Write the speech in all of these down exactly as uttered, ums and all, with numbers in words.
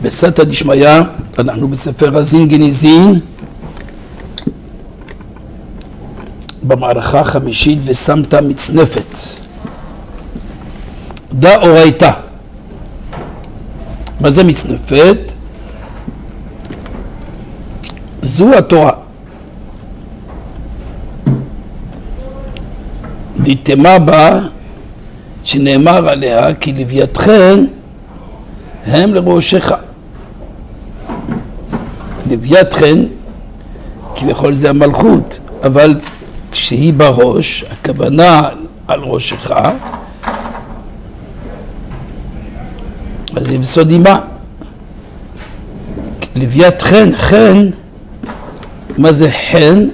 בסתא דשמיא, אנחנו בספר הזין גניזין, במערכה החמישית ושמת מצנפת. דא אורייתא. מה זה מצנפת? זו התורה. דתמה בה שנאמר עליה כי לוויתכן הם לראשך. לוויתכן כביכול זה המלכות, אבל כשהיא בראש, הכוונה על ראשך, אז זה בסוד אימה. לוויתכן, חן, מה זה חן?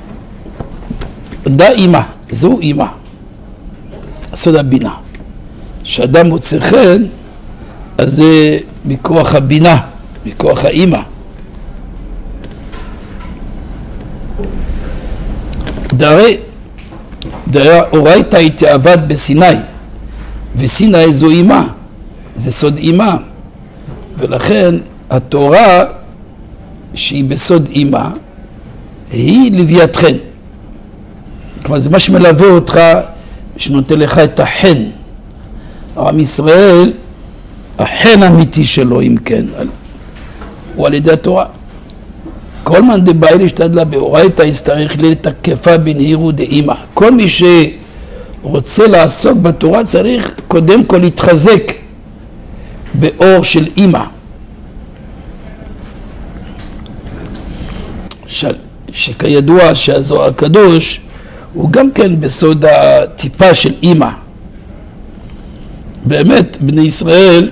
דה אימה, זו אימה. סוד הבינה. כשאדם מוצא חן, אז זה מכוח הבינה, מכוח האימא. דרי, דרי אורייתא התאבד בסיני, וסיני זו אימא, זה סוד אימא, ולכן התורה שהיא בסוד אימא היא לוויתכן. כלומר זה מה שמלווה אותך, שנותן לך את החן. עם ישראל, החן האמיתי שלו, אם כן, הוא על ידי התורה. כל מאן דבעי להשתדלה באורייתא יצטרך לתקפה בנהירו דאימא. כל מי שרוצה לעסוק בתורה צריך קודם כל להתחזק באור של אימא. שכידוע שהזוהר הקדוש הוא גם כן בסוד הטיפה של אימא. באמת בני ישראל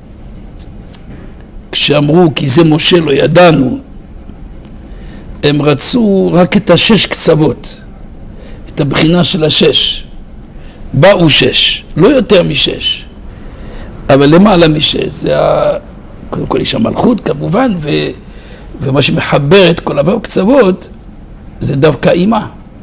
כשאמרו כי זה משה לא ידענו, הם רצו רק את השש קצוות, את הבחינה של השש. באו שש, לא יותר משש, אבל למעלה משש. זה ה... קודם כל יש המלכות כמובן, ו... ומה שמחבר את כל הבאו קצוות זה דווקא אימא.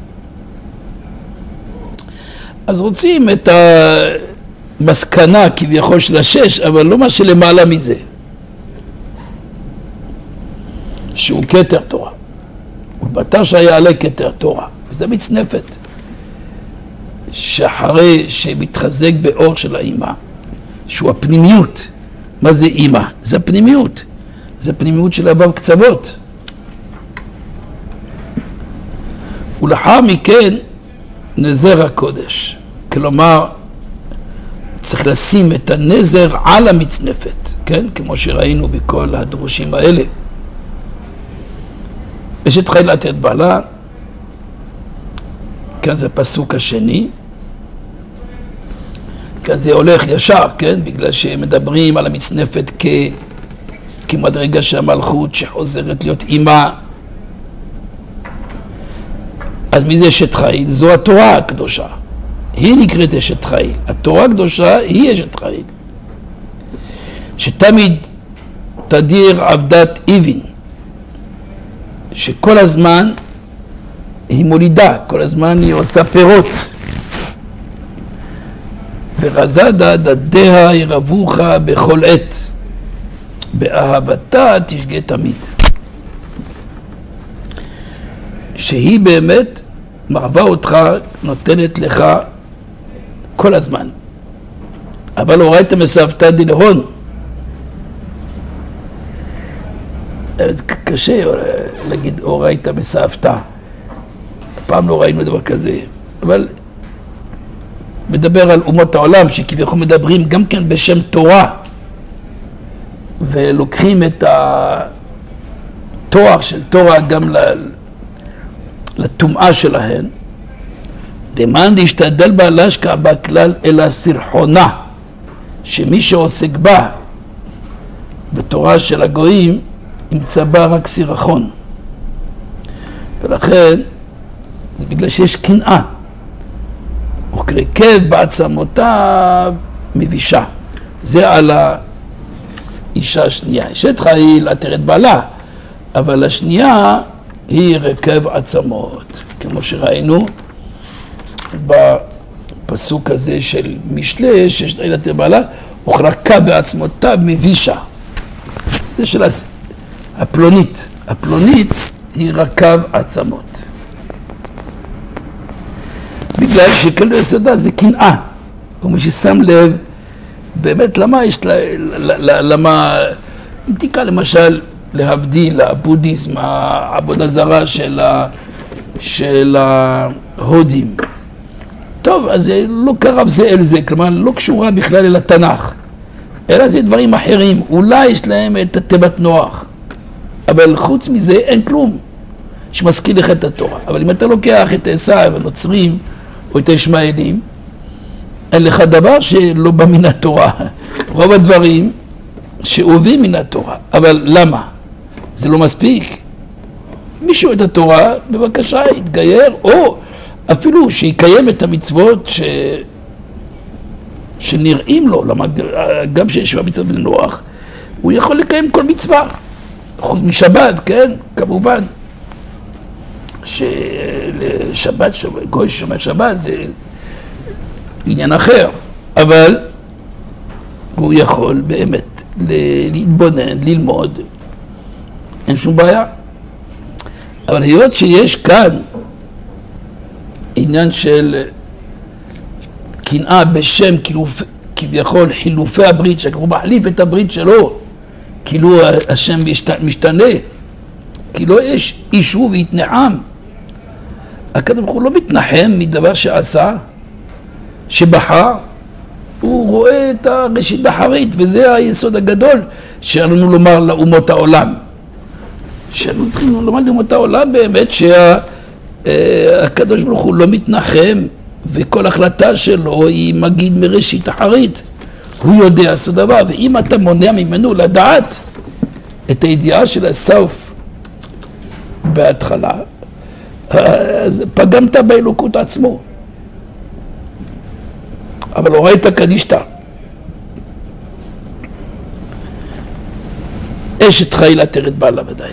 אז רוצים את המסקנה כביכול של השש, אבל לא מה שלמעלה מזה, שהוא כתר תורה. ובתר שיעלה כתר תורה, וזה מצנפת שאחרי שמתחזק באור של האימא, שהוא הפנימיות. מה זה אימא? זה הפנימיות, זה הפנימיות של הבאו קצוות. ולאחר מכן נזר הקודש, כלומר צריך לשים את הנזר על המצנפת, כן? כמו שראינו בכל הדרושים האלה. אשת חיל עטרת בעלה, כאן זה הפסוק השני, כאן זה הולך ישר, כן? בגלל שמדברים על המצנפת כ... כמדרגה של המלכות שחוזרת להיות אימא. אז מי זה אשת חיל? זו התורה הקדושה, היא נקראת אשת חיל. התורה הקדושה היא אשת חיל, שתמיד תדיר עבדת איבין, שכל הזמן היא מולידה, כל הזמן היא עושה פירות. ורזדה דדיה ירבוך בכל עת, באהבתה תשגה תמיד. שהיא באמת מרבה אותך, נותנת לך כל הזמן. אבל אורייתא מסאבתא דלהון. קשה להגיד אורייתא מסאבתא. פעם לא ראינו דבר כזה. אבל מדבר על אומות העולם שכביכול מדברים גם כן בשם תורה, ולוקחים את התואר של תורה גם לטומאה שלהן. דמאן דשתדל בה להשקע בה כלל אלא סרחונה, שמי שעוסק בה בתורה של הגויים ימצא בה רק סירחון. ולכן זה בגלל שיש קנאה, וכרכב בעצמותיו מבישה. זה על האישה השנייה. אשת חיל עטרת בעלה, אבל השנייה היא רכב עצמות, כמו שראינו בפסוק הזה של משלי, שאשת חיל עטרת בעלה וכרכה בעצמותיו מבישה. זה של הפלונית. הפלונית היא רכב עצמות. בגלל שכל יסודה זה קנאה. ומי ששם לב, באמת למה יש, למה, אם תיקח למשל להבדיל הבודהיזם, העבודה זרה של, של ההודים. טוב, אז זה לא קרב זה אל זה, כלומר לא קשורה בכלל אל התנ"ך, אלא זה דברים אחרים, אולי יש להם את התיבת נוח, אבל חוץ מזה אין כלום שמזכיר לך את התורה. אבל אם אתה לוקח את עשיו, הנוצרים או את הישמעאלים, אין לך דבר שלא בא מן התורה, רוב הדברים שאוהבים מן התורה. אבל למה? זה לא מספיק. מישהו את התורה, בבקשה, יתגייר, או אפילו שיקיים את המצוות ש... שנראים לו, למה גם שיש במצוות בני נוח, הוא יכול לקיים כל מצווה, חוץ משבת, כן, כמובן, ששבת, גוי ששומע שבת זה עניין אחר, אבל הוא יכול באמת להתבונן, ללמוד, אין שום בעיה. אבל היות שיש כאן עניין של קנאה בשם כביכול חילופי הברית, שכבר מחליף את הברית שלו, כאילו השם משתנה, כי לא יש אישו והתנחם. הקדוש ברוך הוא לא מתנחם מדבר שעשה, שבחר, הוא רואה את הראשית בחרית, וזה היסוד הגדול שעלינו לומר לאומות העולם. שאנו צריכים לומר לאומות העולם באמת שהקדוש ברוך הוא לא מתנחם, וכל החלטה שלו היא מגיד מראשית אחרית. הוא יודע לעשות דבר, ואם אתה מונע ממנו לדעת את הידיעה של הסוף בהתחלה, אז פגמת באלוקות עצמו. אבל לא ראית קדישתא. אשת חיל עטרת בעלה ודאי.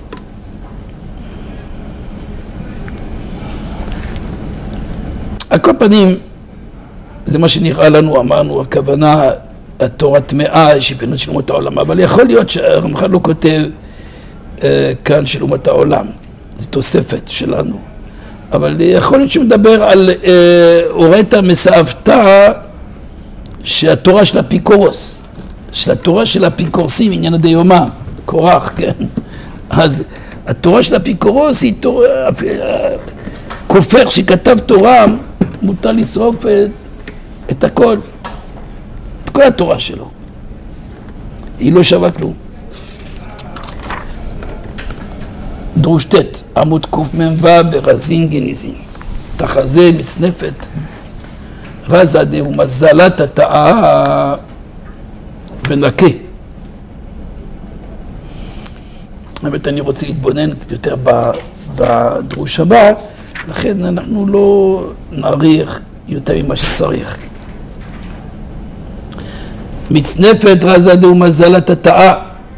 על כל פנים, זה מה שנראה לנו, אמרנו, הכוונה, התורה טמאה, שפינות של אומות העולם, אבל יכול להיות שהרמח"ל לא כותב אה, כאן של אומות העולם, זו תוספת שלנו, אבל יכול להיות שמדבר על אה, הורית מסעבתה, שהתורה של אפיקורוס, של התורה של אפיקורסים, עניין הדיומא, קורח, כן? אז התורה של אפיקורוס היא תורה, כופר שכתב תורה, מותר לשרוף את, את הכל, את כל התורה שלו. היא לא שווה כלום. דרוש ט' עמוד קמ"ו ברזין גניזין. תחזה מצנפת רזה דהו מזלת התאה ונקה. באמת אני רוצה להתבונן יותר בדרוש הבא, לכן אנחנו לא נאריך יותר ממה שצריך. מצנפת רזה דהו מזלת התאה.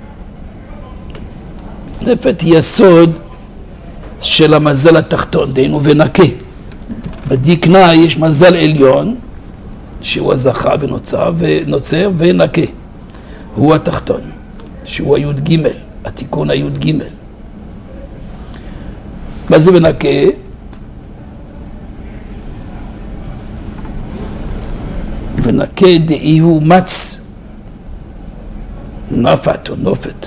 מצנפת היא יסוד של המזל התחתון, דהיינו ונקה. בדיקנה יש מזל עליון, שהוא הזכה ונוצר, ונוצר ונקה. הוא התחתון, שהוא היוד ג', התיקון היוד ג'. מה זה ונקה? ונקה דאי הוא מצ, נפת או נופת.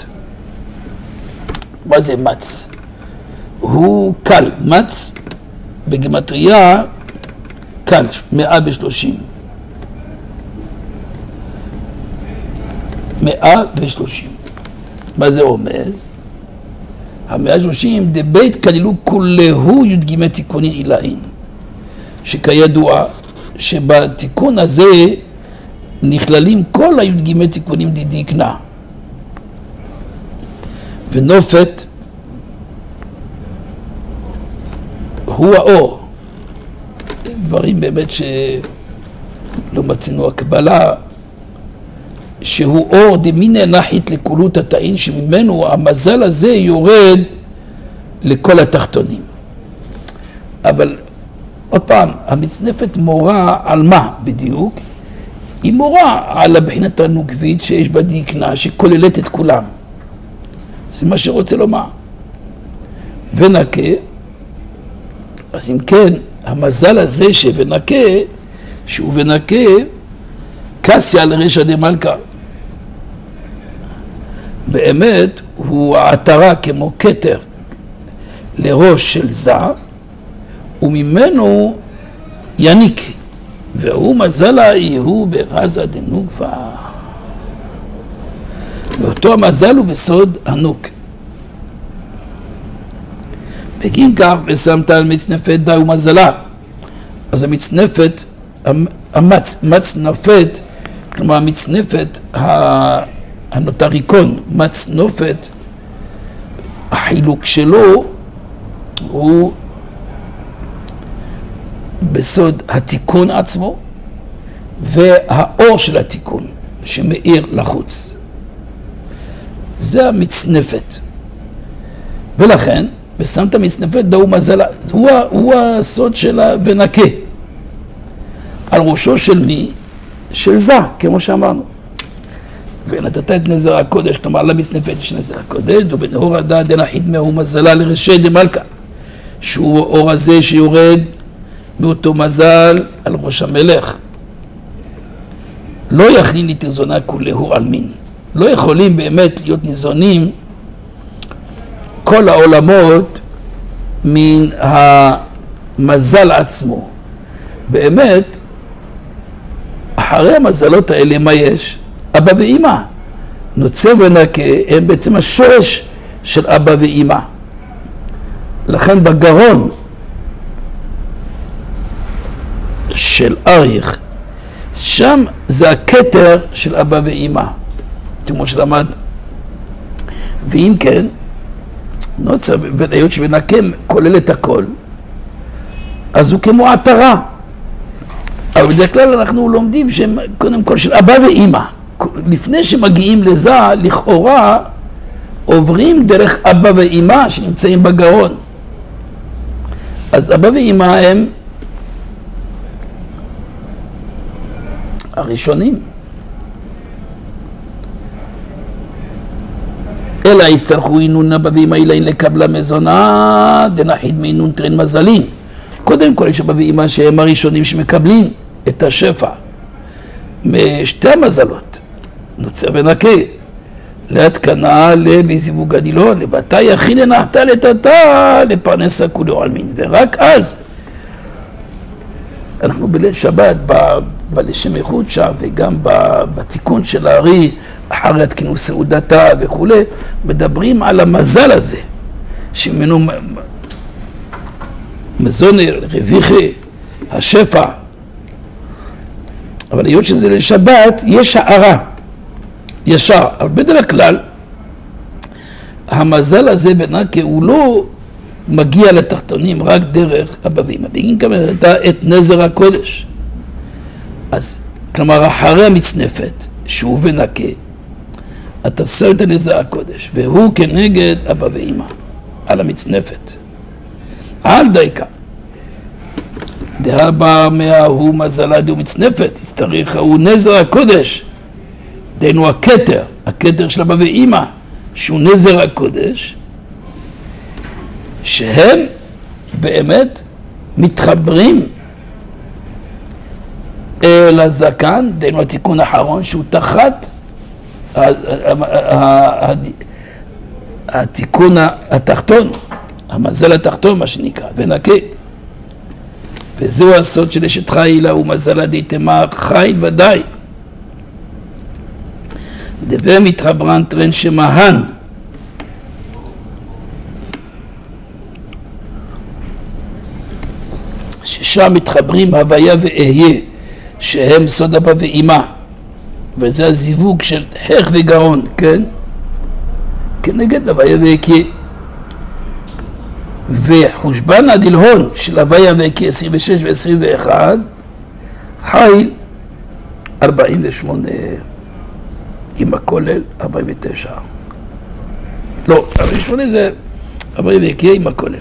מה זה מצ? הוא קל, מצ בגימטריה קל, מאה ושלושים. מאה ושלושים. מה זה רומז? המאה ושלושים דבית כללו כולהו י"ג תיקונין עילאין, שכידוע שבתיקון הזה נכללים כל הי"ג תיקונים דדיקנה. ונופת הוא האור. דברים באמת שלא מצינו הקבלה, שהוא אור דמינא נחית לכולות התאין, שממנו המזל הזה יורד לכל התחתונים. אבל עוד פעם, המצנפת מורה על מה בדיוק? היא מורה על הבחינת הנוקבית שיש בה דיקנה שכוללת את כולם. זה מה שרוצה לומר. ונקה, אז אם כן, המזל הזה שוונקה, שהוא ונקה, קסיה לרשע דמלכה. באמת הוא העטרה כמו כתר לראש של זה, וממנו יניק, והוא מזלה הוא ברזה דנוגבה. ואותו המזל הוא בסוד הנוק. בגין כך ושמת על מצנפת דה ומזלה. אז המצנפת, המצ, מצנפת, כלומר המצנפת הנוטריקון, מצנופת, החילוק שלו הוא בסוד התיקון עצמו והאור של התיקון שמאיר לחוץ. זה המצנפת. ולכן, ושמת מצנפת דאו מזלה, הוא, הוא הסוד שלה ונקה. על ראשו של מי? של זה, כמו שאמרנו. ונתת את נזר הקודש, כלומר למצנפת יש נזר הקודש, ובנאור הדע דנחית מהו מזלה לרשע דמלכה, שהוא האור הזה שיורד מאותו מזל על ראש המלך. לא יכלין לתרזונה כולהו על מין. לא יכולים באמת להיות ניזונים כל העולמות מן המזל עצמו. באמת, אחרי המזלות האלה מה יש? אבא ואמא. נוצר ונקה הם בעצם השורש של אבא ואמא. לכן בגרון של אריך, שם זה הכתר של אבא ואמא, כמו שלמד. ואם כן, נוצר והיות שבנקה כולל את הכל, אז הוא כמו עטרה. אבל בדרך כלל אנחנו לומדים שהם קודם כל של אבא ואמא. לפני שמגיעים לזה, לכאורה עוברים דרך אבא ואמא שנמצאים בגרון. אז אבא ואמא הם הראשונים. אלא יצטרכו אינון אבא ואמא אילין לקבלה מזונה דנחית מאינון טרן מזלים. קודם כל יש אבא ואמא שהם הראשונים שמקבלים את השפע משתי המזלות, נוצר ונקה, להתקנה לבזיווג הנילון, לבתה יחיד נחתה לתתה לפרנסה כולו עלמין. ורק אז אנחנו בליל שבת בלשם איחוד שם וגם בתיקון של הארי אחרי התקינו סעודתה וכו', מדברים על המזל הזה שממנו מזון רוויחי, השפע. אבל היות שזה לשבת, יש הערה ישר. אבל בדרך כלל, המזל הזה בנקה הוא לא מגיע לתחתונים רק דרך אבא ואמא. בגין כמה הייתה את נזר הקודש. אז, כלומר, אחרי המצנפת, שהוא בנקה, אתה שם את הנזר הקודש, והוא כנגד אבא ואמא, על המצנפת. על דייקה. דהבא מההוא מזלה דו מצנפת, יצטריך הוא נזר הקודש. דהיינו הכתר, הכתר של אבא ואמא, שהוא נזר הקודש, שהם באמת מתחברים אל הזקן, דהיינו התיקון האחרון, שהוא תחת התיקון התחתון, המזל התחתון מה שנקרא, ונקה. וזהו הסוד של אשת חילה ומזלה דתמר חיל ודאי. דבר מתחברן טרן שמהן. ששם מתחברים הוויה ואהיה, שהם סוד אבא ואמא. וזה הזיווג של חך וגרון, כן? כנגד הוויה ואהיה. וחושבן הדלהון של הוויה ואהיה עשרים ושש ו-עשרים ואחת, חיל ארבעים ושמונה, עם הכולל ארבעים ותשע. לא, ארבעים ושמונה זה הוויה ואהיה עם הכולל.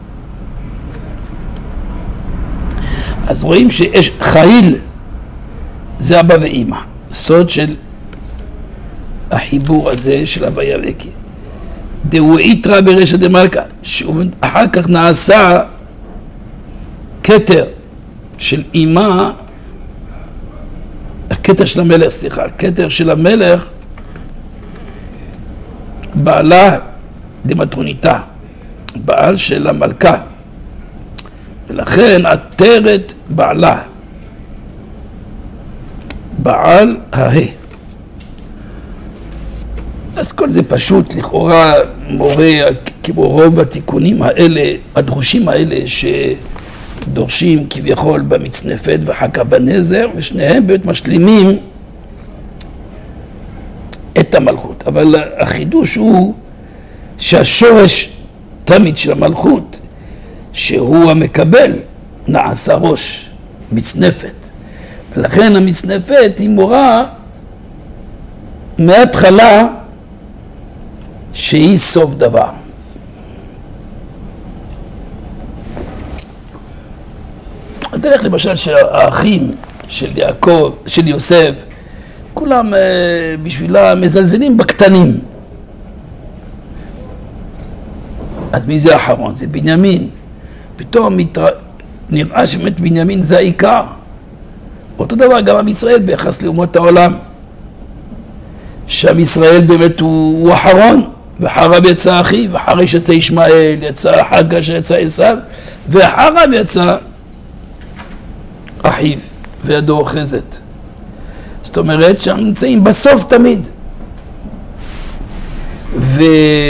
אז רואים שיש חיל, זה אבא ואמא, סוד של החיבור הזה של הוויה ואהיה. דהו איתרא ברשע דמלכא, שאחר כך נעשה כתר של אימה, הכתר של המלך, סליחה, הכתר של המלך, בעלה דמטרוניתה, בעל של המלכה, ולכן עטרת בעלה, בעל הה. אז כל זה פשוט, לכאורה מורה, כמו רוב התיקונים האלה, הדרושים האלה שדורשים כביכול במצנפת ואחר כך בנזר, ושניהם באמת משלימים את המלכות. אבל החידוש הוא שהשורש תמיד של המלכות, שהוא המקבל, נעשה ראש, מצנפת. ולכן המצנפת היא מורה מההתחלה שהיא סוף דבר. הדרך למשל שהאחים של יעקב, של יוסף, כולם בשבילה מזלזלים בקטנים. אז מי זה האחרון? זה בנימין. פתאום נראה שבאמת בנימין זה העיקר. אותו דבר גם עם ישראל ביחס לאומות העולם. שם ישראל באמת הוא, הוא אחרון, ואחריו יצא אחיו, ואחרי שיצא ישמעאל, יצא אחר כך שיצא עשיו, ואחריו יצא אחיו, וידו אוחזת. זאת אומרת שהם נמצאים בסוף תמיד. ו...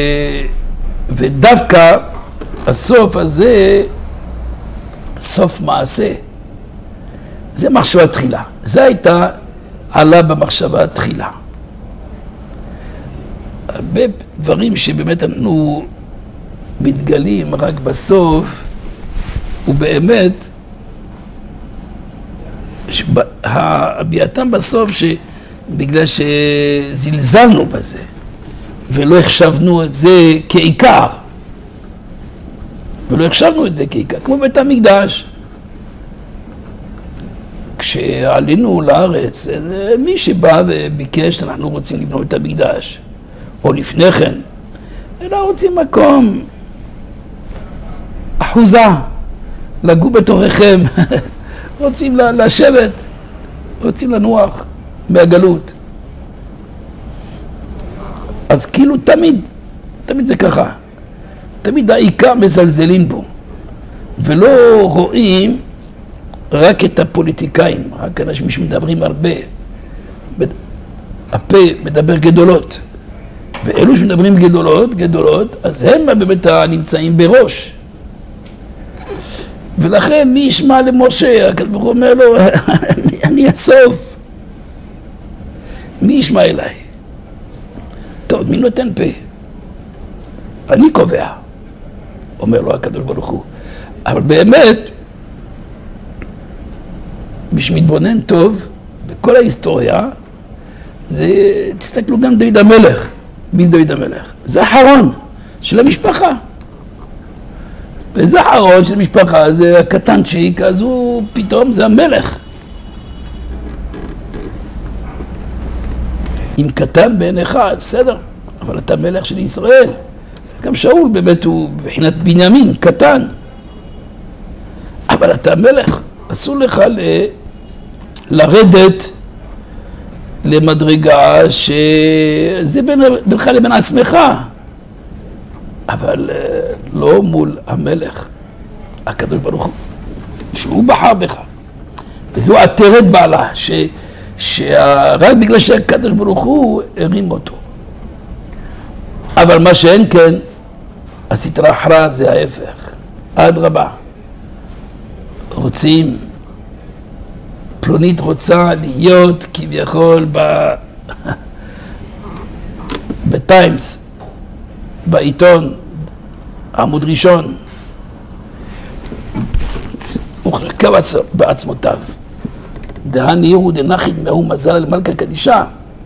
ודווקא הסוף הזה, סוף מעשה, זה מחשבה תחילה. זה הייתה עלה במחשבה תחילה. הרבה דברים שבאמת אנחנו מתגלים רק בסוף, ובאמת הביאתם בסוף שבגלל שזלזלנו בזה ולא החשבנו את זה כעיקר, ולא החשבנו את זה כעיקר, כמו בית המקדש. כשעלינו לארץ, מי שבא וביקש, אנחנו רוצים לבנות את המקדש, או לפני כן, אלא רוצים מקום, אחוזה, לגור בתוככם, רוצים לשבת, רוצים לנוח מהגלות. אז כאילו תמיד, תמיד זה ככה, תמיד העיקר מזלזלים בו, ולא רואים רק את הפוליטיקאים, רק אנשים שמדברים הרבה, הפה מדבר גדולות, ואלו שמדברים גדולות, גדולות, אז הם באמת נמצאים בראש. ולכן מי ישמע למשה, הקדוש ברוך הוא אומר לו, אני, אני הסוף. מי ישמע אליי? טוב, מי נותן פה? אני קובע, אומר לו הקדוש ברוך הוא. אבל באמת, מי שמתבונן טוב בכל ההיסטוריה, זה, תסתכלו גם דוד המלך. מי דוד המלך? זה האחרון של המשפחה. וזה האחרון של המשפחה, זה הקטנצ'יק, אז הוא פתאום זה המלך. אם קטן בעיניך, בסדר, אבל אתה מלך של ישראל. גם שאול באמת הוא בחינת בנימין, קטן. אבל אתה מלך, אסור לך ל... לרדת למדרגה שזה בין, בינך לבין עצמך, אבל לא מול המלך, הקדוש ברוך הוא, שהוא בחר בך. וזו עטרת בעלה, ש... שרק בגלל שהקדוש ברוך הוא הרים אותו. אבל מה שאין כן, הסטרא אחרא זה ההפך. אדרבה, רוצים, פלונית רוצה להיות כביכול ב... בטיימס, בעיתון, עמוד ראשון, הוא חלקה בעצמותיו. דהן ירו דנחית מהו מזל על מלכה קדישה,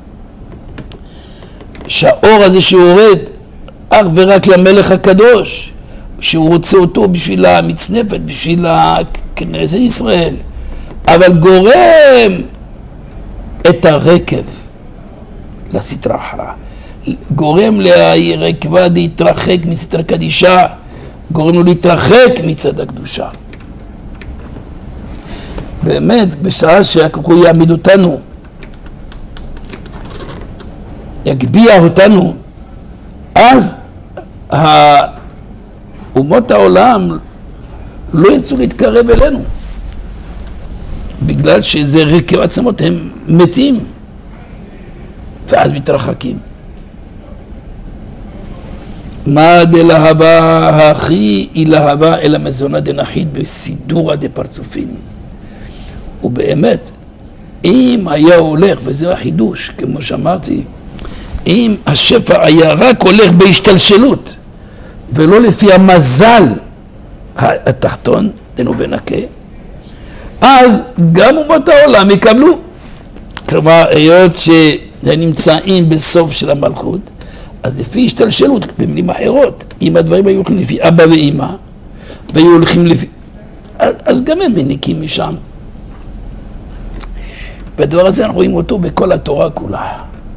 שהאור הזה שיורד אך ורק למלך הקדוש, שהוא רוצה אותו בשביל המצנפת, בשביל כנסת ישראל, אבל גורם את הרקב לסטרא אחרא, גורם לרקבה להתרחק מסתר קדישה, גורם לו להתרחק מצד הקדושה. באמת, בשעה שהקדוש יעמיד אותנו, יגביה אותנו, אז אומות העולם לא ירצו להתקרב אלינו, בגלל שזה רקב עצמות, הם מתים, ואז מתרחקים. מה דלהבה הכי היא להבה אלא מזונה דנחית בסידורה דפרצופין. ובאמת, אם היה הולך, וזה החידוש, כמו שאמרתי, אם השפע היה רק הולך בהשתלשלות, ולא לפי המזל התחתון, דנו ונקה, אז גם אומות העולם יקבלו. כלומר, היות שהם נמצאים בסוף של המלכות, אז לפי השתלשלות, במילים אחרות, אם הדברים היו הולכים לפי אבא ואמא, והיו הולכים לפי... אז גם הם מניקים משם. והדבר הזה אנחנו רואים אותו בכל התורה כולה.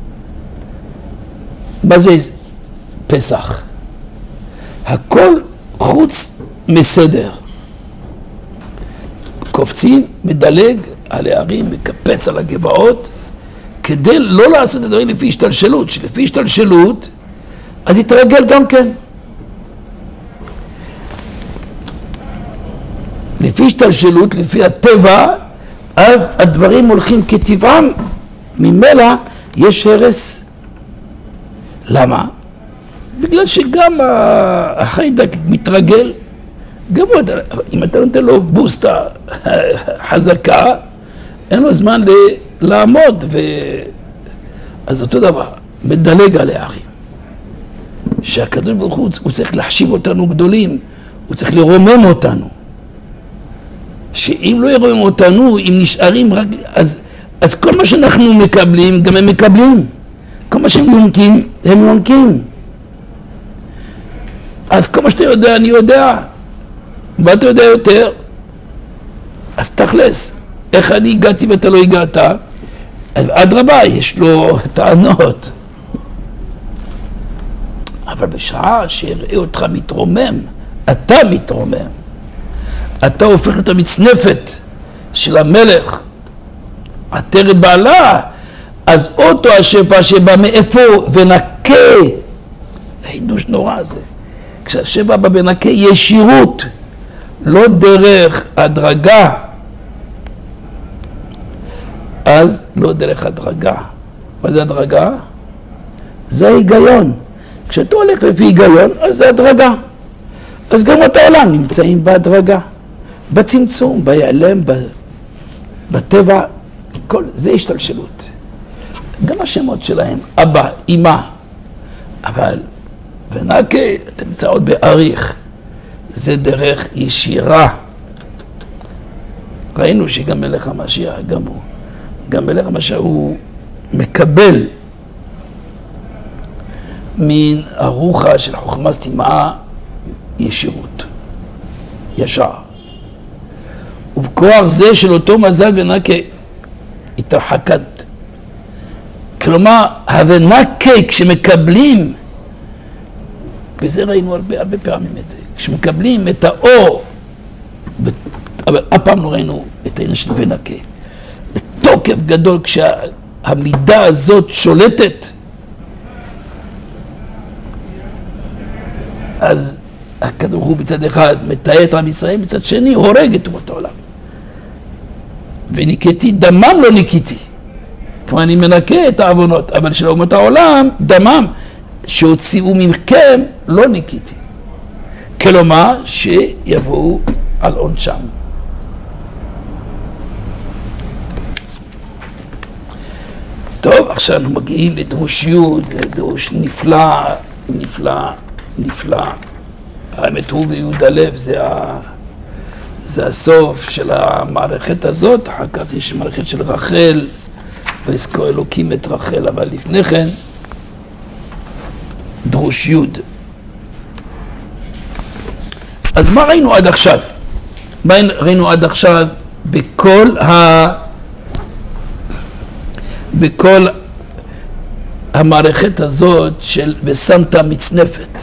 מה זה פסח? הכל חוץ מסדר. קופצים, מדלג על הערים, מקפץ על הגבעות, כדי לא לעשות את הדברים לפי השתלשלות, שלפי השתלשלות, אז יתרגל גם כן. לפי השתלשלות, לפי הטבע, אז הדברים הולכים כטבעם, ממילא יש הרס. למה? בגלל שגם החיידק מתרגל, גם הוא, אם אתה נותן לו בוסטה חזקה, אין לו זמן לעמוד, ו... אז אותו דבר, מדלג על הערים. שהקדוש ברוך הוא, הוא צריך להחשיב אותנו גדולים, הוא צריך לרומם אותנו. שאם לא ירומם אותנו, אם נשארים רק... אז, אז כל מה שאנחנו מקבלים, גם הם מקבלים. כל מה שהם יונקים, הם יונקים. אז כל מה שאתה יודע, אני יודע. ואתה יודע יותר, אז תכלס. איך אני הגעתי ואתה לא הגעת? עד רבה, יש לו טענות. אבל בשעה שיראה אותך מתרומם, אתה מתרומם. אתה הופך להיות המצנפת של המלך, עטרת בעלה, אז אותו השפע שבא מאיפה ונקה, זה חידוש נורא זה. כשהשפע בא ונקה ישירות, לא דרך הדרגה, אז לא דרך הדרגה. מה זה הדרגה? זה ההיגיון. כשאתה הולך לפי היגיון, אז זה הדרגה. אז גם את העולם נמצאים בהדרגה, בצמצום, בהיעלם, בטבע, כל זה השתלשלות. גם השמות שלהם, אבא, אמא, אבל ונקה, אתה נמצא עוד בעריך, זה דרך ישירה. ראינו שגם מלך המשיח, גם הוא, גם מלך המשיח הוא מקבל מן הרוחה של חוכמה סתימה ישירות, ישר. ובכוח זה של אותו מזל ונקה התרחקת. כלומר, הוונקה כשמקבלים, וזה ראינו הרבה, הרבה פעמים את זה, כשמקבלים את האור, אבל אף פעם לא ראינו את העניין של ונקה. בתוקף גדול כשהמידה הזאת שולטת, אז הקדוש ברוך הוא מצד אחד מתאר את עם ישראל, מצד שני הורג את אומות העולם. וניקתי דמם לא ניקיתי. כלומר אני מנקה את העוונות, אבל של אומות העולם דמם שהוציאו מכם לא ניקיתי. כלומר שיבואו על עונשם. טוב, עכשיו אנחנו מגיעים לדרוש י', לדרוש נפלא, נפלא, נפלא. האמת הוא ויהוד הלב זה, ה... זה הסוף של המערכת הזאת. אחר כך יש מערכת של רחל, ויזכור אלוקים את רחל, אבל לפני כן דרוש י'. אז מה ראינו עד עכשיו? מה ראינו עד עכשיו בכל ה... בכל המערכת הזאת של ושמת מצנפת.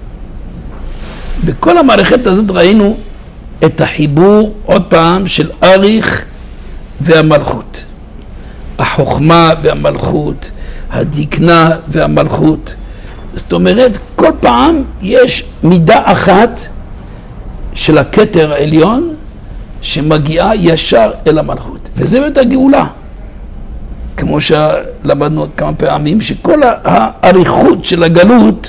בכל המערכת הזאת ראינו את החיבור עוד פעם של אריך והמלכות. החוכמה והמלכות, הדקנה והמלכות. זאת אומרת, כל פעם יש מידה אחת של הכתר העליון שמגיעה ישר אל המלכות. וזה באמת הגאולה. כמו שלמדנו כמה פעמים, שכל האריכות של הגלות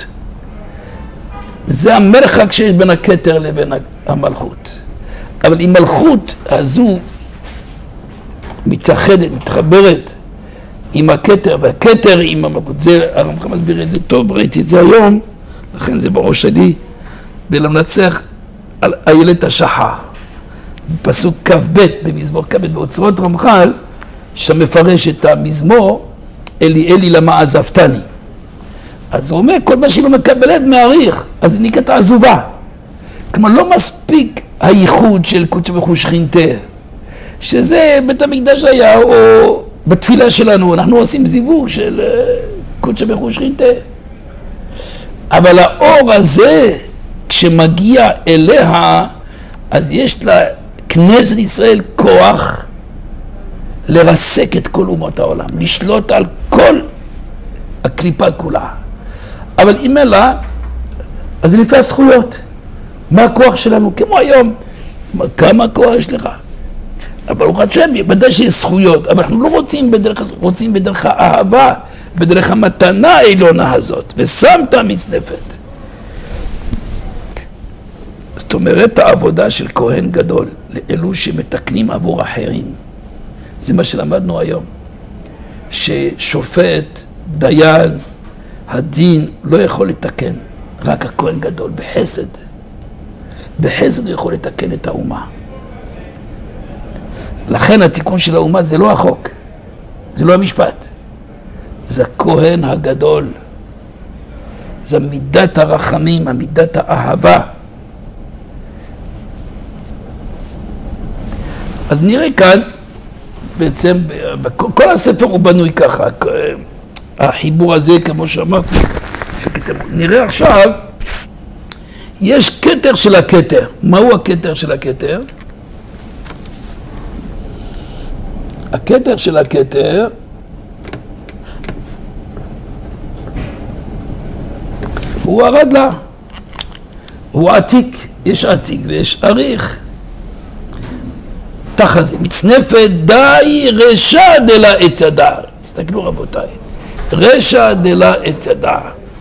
זה המרחק שיש בין הכתר לבין המלכות. אבל אם מלכות הזו מתאחדת, מתחברת עם הכתר, והכתר עם המלכות, זה, הרמח"ל מסביר את זה טוב, ראיתי את זה היום, לכן זה בראש שלי, בלמנצח על איילת השחר, בפסוק כ"ב במזמור כ"ב באוצרות רמח"ל, שמפרש את המזמור, אלי אלי למה עזבתני. אז הוא אומר, כל מה שהיא לא מקבלת מעריך, אז היא נקראת עזובה. כלומר, לא מספיק הייחוד של קודש ברוך הוא שכינתה, שזה בית המקדש היה, או בתפילה שלנו, אנחנו עושים זיווג של קודש ברוך הוא שכינתה. אבל האור הזה, כשמגיע אליה, אז יש לכנסת ישראל כוח לרסק את כל אומות העולם, לשלוט על כל הקליפה כולה. אבל אם אלא, אז זה לפי הזכויות. מה הכוח שלנו? כמו היום, כמה כוח יש לך? אבל ברוך השם, ודאי שיש זכויות, אבל אנחנו לא רוצים בדרך, רוצים בדרך האהבה, בדרך המתנה העליונה הזאת, ושמת מצנפת. זאת אומרת, העבודה של כהן גדול, לאלו שמתקנים עבור אחרים, זה מה שלמדנו היום, ששופט, דיין, הדין לא יכול לתקן, רק הכהן גדול, בחסד. בחסד הוא יכול לתקן את האומה. לכן התיקון של האומה זה לא החוק, זה לא המשפט, זה הכהן הגדול, זה מידת הרחמים, מידת האהבה. אז נראה כאן, בעצם, כל הספר הוא בנוי ככה, החיבור הזה, כמו שאמרתי, נראה עכשיו, יש כתר של הכתר. מהו הכתר של הכתר? הכתר של הכתר הוא הרדלה, הוא עתיק, יש עתיק ויש אריך. תחזה, מצנפת די רשע דלה את ידה. תסתכלו רבותיי, רשע דלה את ידה.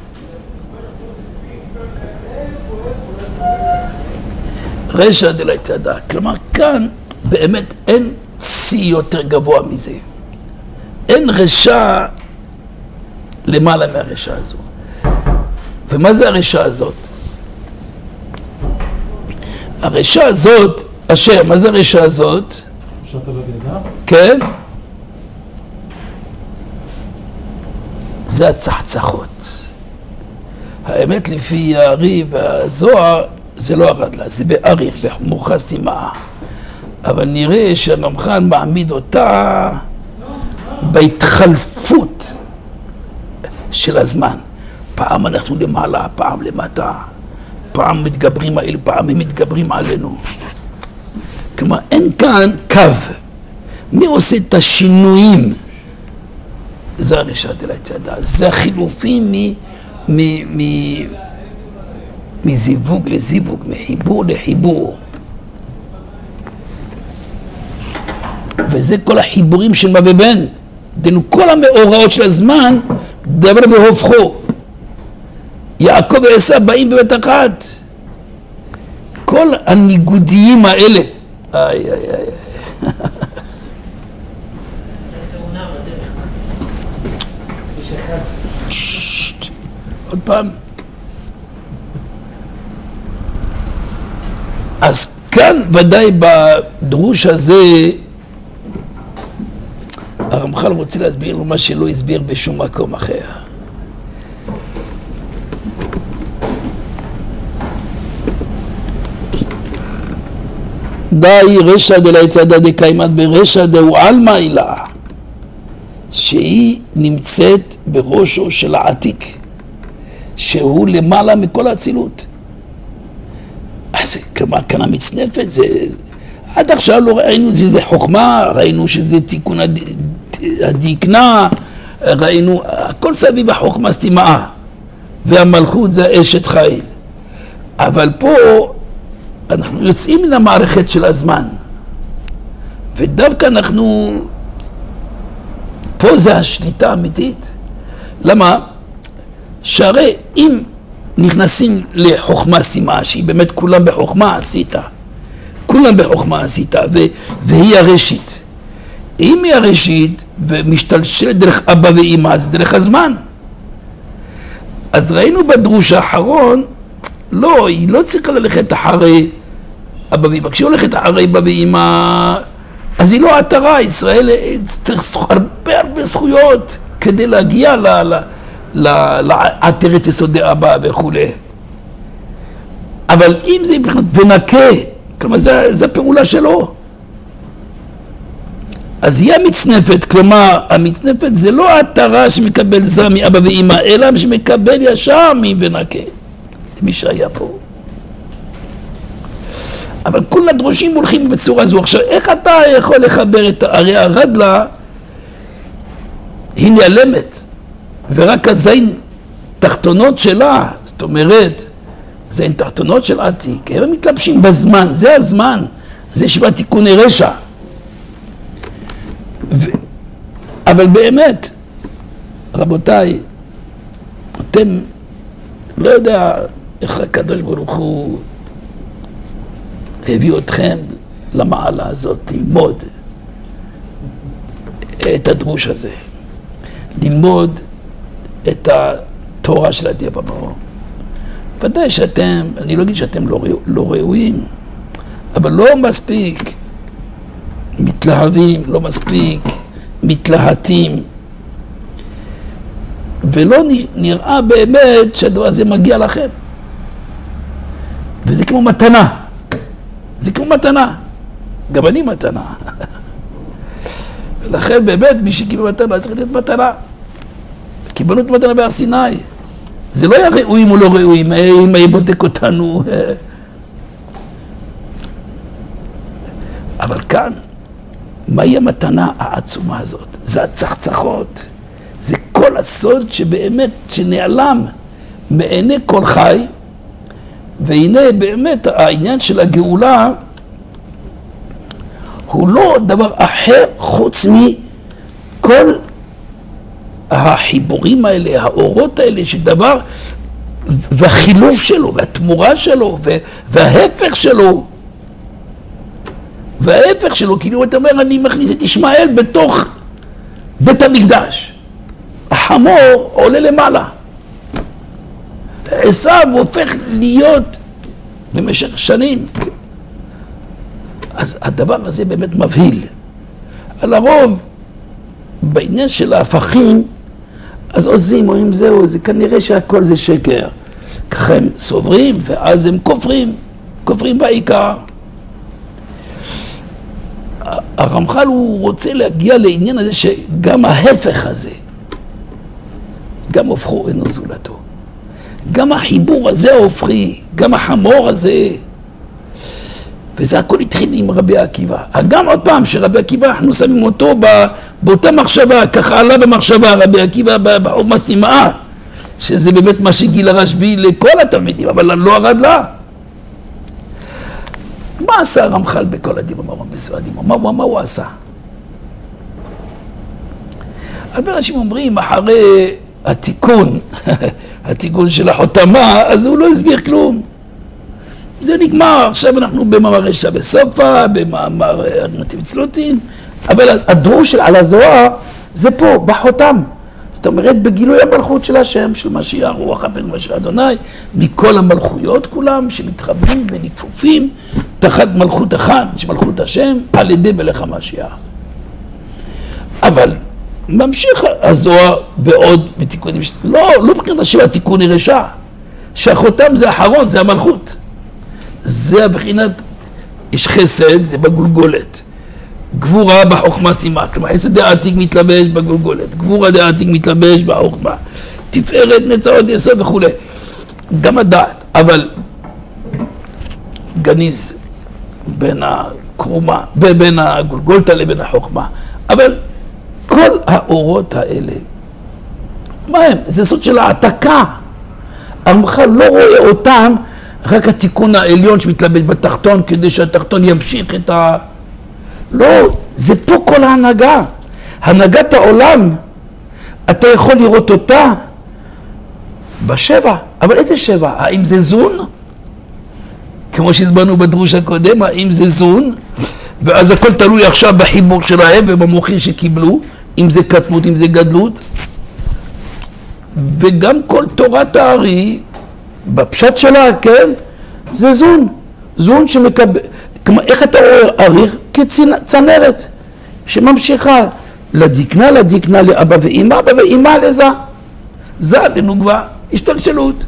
רשע דלה את ידה. כלומר, כאן באמת אין שיא יותר גבוה מזה. אין רשע למעלה מהרשע הזו. ומה זה הרשע הזאת? הרשע הזאת, אשר, מה זה הרשע הזאת? רשע דלה את ידה? כן. זה הצחצחות. האמת לפי הארי והזוהר זה לא הרדלה, זה באריך, במורחז טמאה. אבל נראה שהרמח"ל מעמיד אותה בהתחלפות של הזמן. פעם אנחנו למעלה, פעם למטה, פעם מתגברים עלינו, פעם הם מתגברים עלינו. כלומר, אין כאן קו. מי עושה את השינויים? זה הרשע דלה את ידה. זה החילופים מ... מ... מ... מזיווג לזיווג, מחיבור לחיבור. וזה כל החיבורים של מה ובן. דנו כל המאורעות של הזמן, דבר והופכו. יעקב ועשיו באים בבת אחת. כל הניגודיים האלה. איי, איי, איי. ששט. עוד פעם. אז כאן ודאי בדרוש הזה הרמח"ל רוצה להסביר לו מה שלא הסביר בשום מקום אחר. די רשע דלה את ידה דקיימת ברשע דהו עלמא אילה, שהיא נמצאת בראשו של העתיק, שהוא למעלה מכל האצילות. אז כלומר, כאן המצנפת, זה... עד עכשיו לא ראינו שזה חוכמה, ראינו שזה תיקון הד... הדיקנה, ראינו, הכל סביב החוכמה סתימה, והמלכות זה אשת חיל. אבל פה אנחנו יוצאים מן המערכת של הזמן, ודווקא אנחנו, פה זה השליטה האמיתית. למה? שהרי אם נכנסים לחוכמה סתימה, שהיא באמת כולם בחוכמה עשית, כולם בחוכמה עשית, והיא הראשית. אם היא הראשית ומשתלשלת דרך אבא ואמא, זה דרך הזמן. אז ראינו בדרוש האחרון, לא, היא לא צריכה ללכת אחרי אבא ואמא. כשהיא הולכת אחרי אבא ואמא, אז היא לא עטרה. ישראל צריך הרבה הרבה זכויות כדי להגיע לעטרת יסודי אבא וכו'. אבל אם זה מבחינת ונקה, כלומר זה, זה הפעולה שלו. אז היא המצנפת, כלומר המצנפת זה לא העטרה שמקבל זר מאבא ואמא, אלא שמקבל ישר מי ונקה. מי שהיה פה. אבל כל הדרושים הולכים בצורה זו. עכשיו, איך אתה יכול לחבר את הרי הרדלה, היא נעלמת, ורק הזין תחתונות שלה, זאת אומרת, זין תחתונות של עתיק, הם מתלבשים בזמן, זה הזמן, זה שבע תיקוני רשע. ו... אבל באמת, רבותיי, אתם לא יודע איך הקדוש ברוך הוא הביא אתכם למעלה הזאת, ללמוד את הדרוש הזה, ללמוד את התורה של עתיד במרום. ודאי שאתם, אני לא אגיד שאתם לא, לא ראויים, אבל לא מספיק מתלהבים, לא מספיק מתלהטים, ולא נראה באמת שהדבר הזה מגיע לכם. וזה כמו מתנה. זה כמו מתנה. גם אני מתנה. ולכן באמת מי שקיבל מתנה צריך לתת מתנה. קיבלנו את מתנה בהר סיני. זה לא היה ראויים או לא ראויים, אם היה בודק אותנו. אבל כאן, מהי המתנה העצומה הזאת? זה הצחצחות. זה כל הסוד שבאמת, שנעלם מעיני כל חי, והנה באמת העניין של הגאולה הוא לא דבר אחר חוץ מכל החיבורים האלה, האורות האלה, שדבר, והחילוף שלו, והתמורה שלו, וההפך שלו, וההפך שלו, כאילו אתה אומר, אני מכניס את ישמעאל בתוך בית המקדש. החמור עולה למעלה. עשיו הופך להיות במשך שנים. אז הדבר הזה באמת מבהיל. על הרוב, בעניין של ההפכים, אז עוזים, אומרים זהו, זה כנראה שהכל זה שקר. ככה הם סוברים, ואז הם כופרים, כופרים בעיקר. הרמח"ל הוא רוצה להגיע לעניין הזה שגם ההפך הזה, גם הופכו אינו זולתו. גם החיבור הזה הופכי, גם החמור הזה, וזה הכל התחיל עם רבי עקיבא. גם עוד פעם שרבי עקיבא, אנחנו שמים אותו באותה מחשבה, ככה עלה במחשבה רבי עקיבא בחוכמה סתימה, שזה באמת מה שגיל הרשב"י לכל התלמידים, אבל לא ארד לה. מה עשה הרמח"ל בכל הדיבור במרום בספרדים? מה, מה, מה הוא עשה? הרבה אנשים אומרים, אחרי התיקון, התיקון של החותמה, אז הוא לא הסביר כלום. זה נגמר, עכשיו אנחנו במאמר רשע בסופה, במאמר נתיב צלוטין, אבל הדרוש על הזוהר זה פה, בחותם. זאת אומרת, בגילוי המלכות של השם, של משיח, רוח הקודש של אדוני, מכל המלכויות כולם שמתחברים ונכפופים תחת מלכות אחת, שמלכות השם, על ידי מלך המשיח. אבל ממשיך הזוהר בעוד בתיקונים, לא, לא בקראת השם התיקוני רשע, שהחותם זה האחרון, זה המלכות. זה הבחינת, יש חסד, זה בגולגולת. גבורה בחוכמה סימה, כלומר חסד דעתיק מתלבש בגולגולת, גבורה דעתיק מתלבש בחוכמה, תפארת נצרות יסוד וכו'. גם הדעת, אבל גניז בין הקרומה, בין הגולגולתא לבין החוכמה, אבל כל האורות האלה, מה הם? זה סוג של העתקה. הרמח"ל לא רואה אותם, רק התיקון העליון שמתלבש בתחתון כדי שהתחתון ימשיך את ה... לא, זה פה כל ההנהגה. הנהגת העולם, אתה יכול לראות אותה בשבע. אבל איזה שבע? האם זה זון? כמו שהסברנו בדרוש הקודם, האם זה זון? ואז הכל תלוי עכשיו בחיבור שלהם ובמוחין שקיבלו, אם זה קטנות, אם זה גדלות. וגם כל תורת הארי, בפשט שלה, כן? זה זון. זון שמקבל... כמו, איך אתה רואה אריך? כצנרת שממשיכה לדקנה, לדקנה, לאבא ואמא, אבא ואמא לזה. זה לנוגבה, השתלשלות.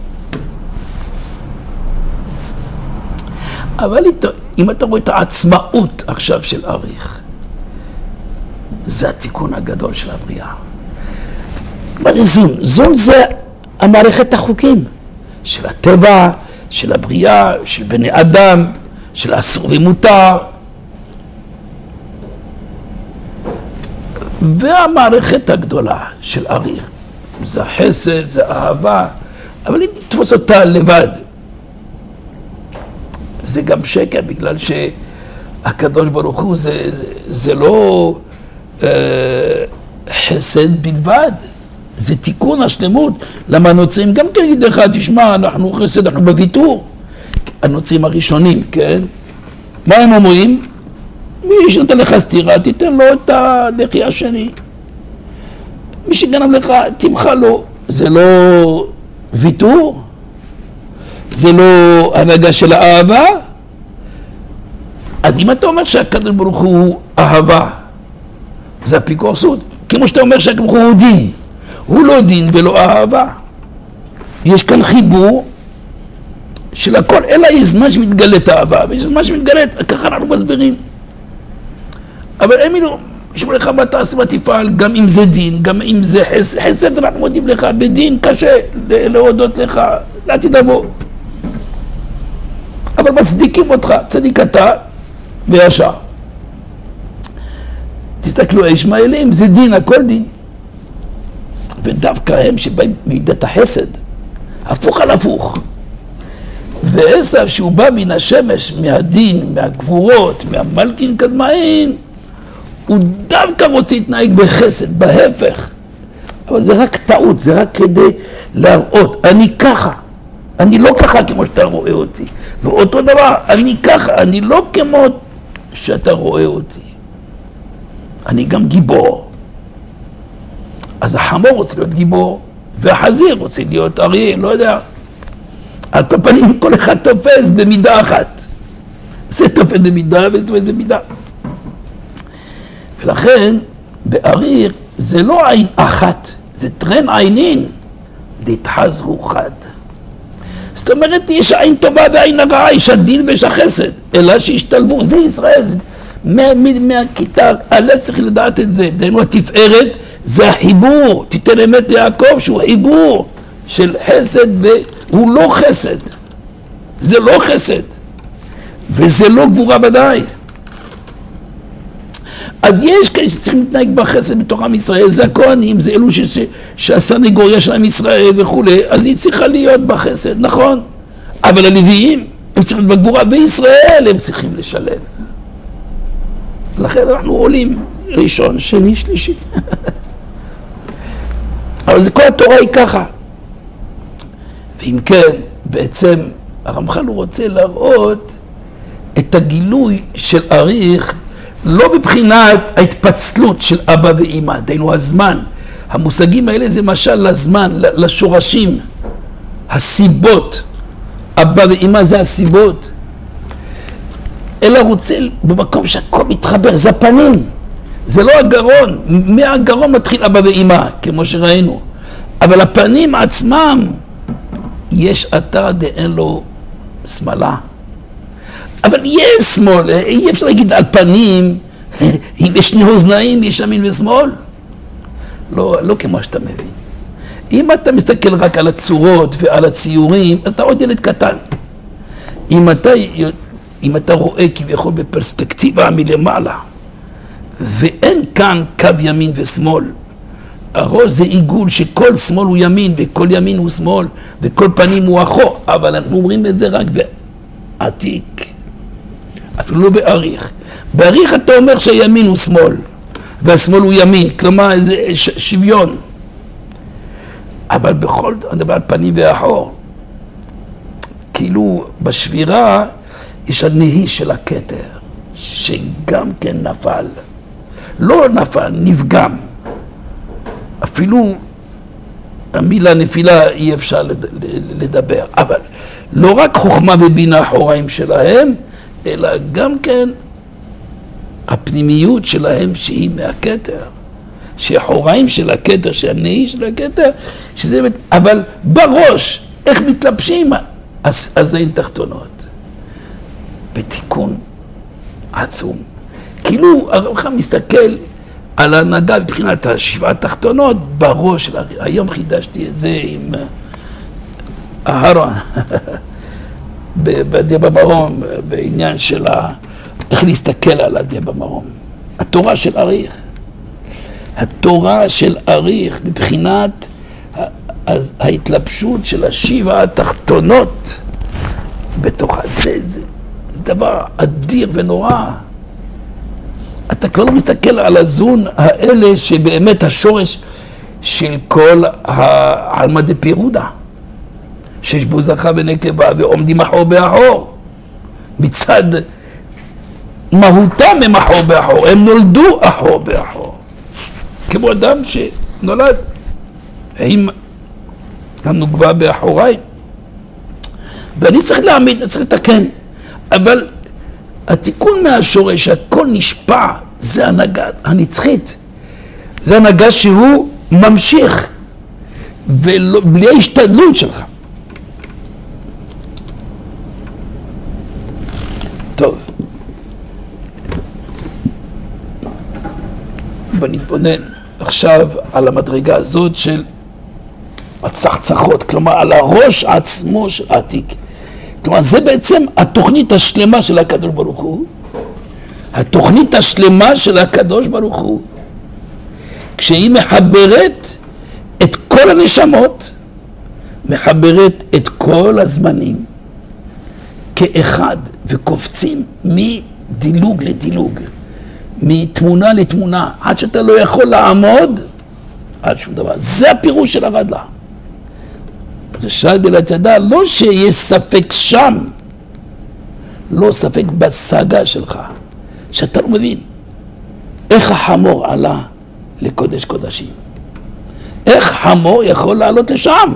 אבל אם אתה רואה את העצמאות עכשיו של אריך, זה התיקון הגדול של הבריאה. מה זה זון? זון זה המערכת החוקים של הטבע, של הבריאה, של בני אדם, של אסור ומותר. והמערכת הגדולה של אריך, זה החסד, זה אהבה, אבל אם תתפוס אותה לבד, זה גם שקר, בגלל שהקדוש ברוך הוא זה, זה, זה לא אה, חסד בלבד, זה תיקון השלמות. למה הנוצרים גם כן יגיד לך, תשמע, אנחנו חסד, אנחנו בוויתור. הנוצרים הראשונים, כן? מה הם אומרים? מי שנותן לך סתירה, תיתן לו את הלחי השני. מי שגנב לך, תמחה לו. זה לא ויתור? זה לא הנהגה של האהבה? אז אם אתה אומר שהקדוש ברוך הוא אהבה, זה אפיקורסות. כמו שאתה אומר שהקדוש ברוך הוא דין. הוא לא דין ולא אהבה. יש כאן חיבור של הכל, אלא יש זמן שמתגלת אהבה, ויש זמן שמתגלת, ככה אנחנו מסבירים. אבל הם לא, שמור לך מה תעשה ותפעל, גם אם זה דין, גם אם זה חסד, חסד אנחנו מודים לך, בדין קשה להודות לך, לא תדבוא. אבל מצדיקים אותך, צדיק אתה וישר. תסתכלו, הישמעאלים, זה דין, הכל דין. ודווקא הם שבאים מידת החסד, הפוך על הפוך. ועשו שהוא בא מן השמש, מהדין, מהגבורות, מהמלכין קדמאין, הוא דווקא רוצה להתנהג בחסד, בהפך. אבל זה רק טעות, זה רק כדי להראות, אני ככה, אני לא ככה כמו שאתה רואה אותי. ואותו דבר, אני ככה, אני לא כמו שאתה רואה אותי. אני גם גיבור. אז החמור רוצה להיות גיבור, והחזיר רוצה להיות אריה, לא יודע. על כל פנים, כל אחד תופס במידה אחת. זה תופס במידה וזה תופס במידה. ולכן, באריר זה לא עין אחת, זה טרן עינין, דתחזרו חד. זאת אומרת, יש עין טובה ועין הרעה, יש הדין ויש החסד, אלא שהשתלבו, זה ישראל. מהכיתה א' צריך לדעת את זה, דהיינו התפארת, זה החיבור, תיתן אמת ליעקב שהוא חיבור של חסד והוא לא חסד, זה לא חסד וזה לא גבורה ודאי. אז יש כאלה שצריכים להתנהג בחסד בתוך עם ישראל, זה הכהנים, זה אלו שהסנגוריה של עם ישראל וכו', אז היא צריכה להיות בחסד, נכון, אבל הלוויים הם צריכים להיות בגבורה, וישראל הם צריכים לשלם. לכן אנחנו עולים ראשון, שני, שלישי. אבל זה כל התורה היא ככה. ואם כן, בעצם הרמח"ל הוא רוצה להראות את הגילוי של אריך, לא בבחינת ההתפצלות של אבא ואמא, דהיינו הזמן. המושגים האלה זה משל לזמן, לשורשים, הסיבות. אבא ואמא זה הסיבות. אלא רוצה במקום שהכל מתחבר, זה הפנים. זה לא הגרון, מהגרון מתחיל אבא ואמא, כמו שראינו. אבל הפנים עצמם, יש אתר דאין לו שמאלה. אבל יש שמאל, אי אפשר להגיד על פנים, לשני אוזניים יש ימין ושמאל? לא, לא כמו שאתה מבין. אם אתה מסתכל רק על הצורות ועל הציורים, אז אתה עוד ילד קטן. אם אתה, אם אתה רואה כביכול בפרספקטיבה מלמעלה, ואין כאן קו ימין ושמאל, הראש זה עיגול שכל שמאל הוא ימין וכל ימין הוא שמאל וכל פנים הוא אחור, אבל אנחנו אומרים את זה רק בעתיק, אפילו לא בעריך. בעריך אתה אומר שהימין הוא שמאל והשמאל הוא ימין, כלומר זה שוויון. אבל בכל זאת, אני מדבר על פנים ואחור. כאילו בשבירה יש הנהי של הכתר, שגם כן נפל. לא נפל, נפגם. אפילו המילה נפילה אי אפשר לדבר. אבל לא רק חוכמה ובינה אחוריים שלהם, אלא גם כן הפנימיות שלהם שהיא מהכתר. שהחוריים של הכתר, שהנהי של הכתר, שזה... אבל בראש, איך מתלבשים? אז, אז אין תחתונות. בתיקון עצום. כאילו הרמח"ל מסתכל על ההנהגה מבחינת השבעה התחתונות בראש של... היום חידשתי את זה עם אהרון, בדיה במרום, בעניין של ה... איך להסתכל על הדיה במרום. התורה של אריך. התורה של אריך מבחינת ההתלבשות של השבעה התחתונות בתוכה. זה, זה, זה דבר אדיר ונורא. אתה כבר לא מסתכל על הזון האלה שבאמת השורש של כל העלמא דפירודה, שיש בו זכר ונקבה ועומדים אחור באחור. מצד מהותם הם אחור באחור, הם נולדו אחור באחור. כמו אדם שנולד עם הנוגבה באחוריים. ואני צריך להעמיד, אני צריך לתקן. אבל התיקון מהשורש שהכל נשפע, זה הנהגה הנצחית. זה הנהגה שהוא ממשיך, ובלי ההשתדלות שלך. טוב. ונתבונן עכשיו על המדרגה הזאת של הצחצחות, כלומר על הראש עצמו של העתיק. כלומר זה בעצם התוכנית השלמה של הקדוש ברוך הוא, התוכנית השלמה של הקדוש ברוך הוא, כשהיא מחברת את כל הנשמות, מחברת את כל הזמנים כאחד וקופצים מדילוג לדילוג, מתמונה לתמונה, עד שאתה לא יכול לעמוד על שום דבר. זה הפירוש של הרדלה. זה שדלת ידע, לא שיש ספק שם, לא ספק בסגה שלך, שאתה לא מבין איך החמור עלה לקודש קודשים. איך חמור יכול לעלות לשם?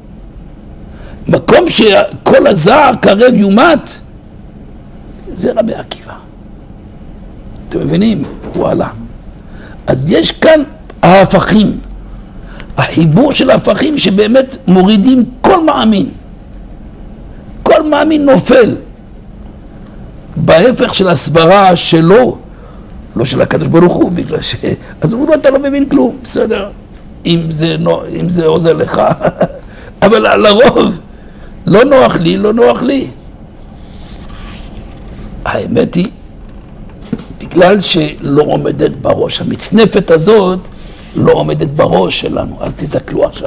מקום שכל הזער קרב יומת, זה רבי עקיבא. אתם מבינים? הוא עלה. אז יש כאן ההפכים, החיבור של ההפכים שבאמת מורידים כל מאמין. כל מאמין נופל בהפך של הסברה שלו, לא של הקדוש ברוך הוא, בגלל ש... אז הוא לא, אתה לא מבין כלום, בסדר, אם זה, אם זה עוזר לך, אבל לרוב, לא נוח לי, לא נוח לי. האמת היא, בגלל שלא עומדת בראש, המצנפת הזאת לא עומדת בראש שלנו, אז תסתכלו עכשיו.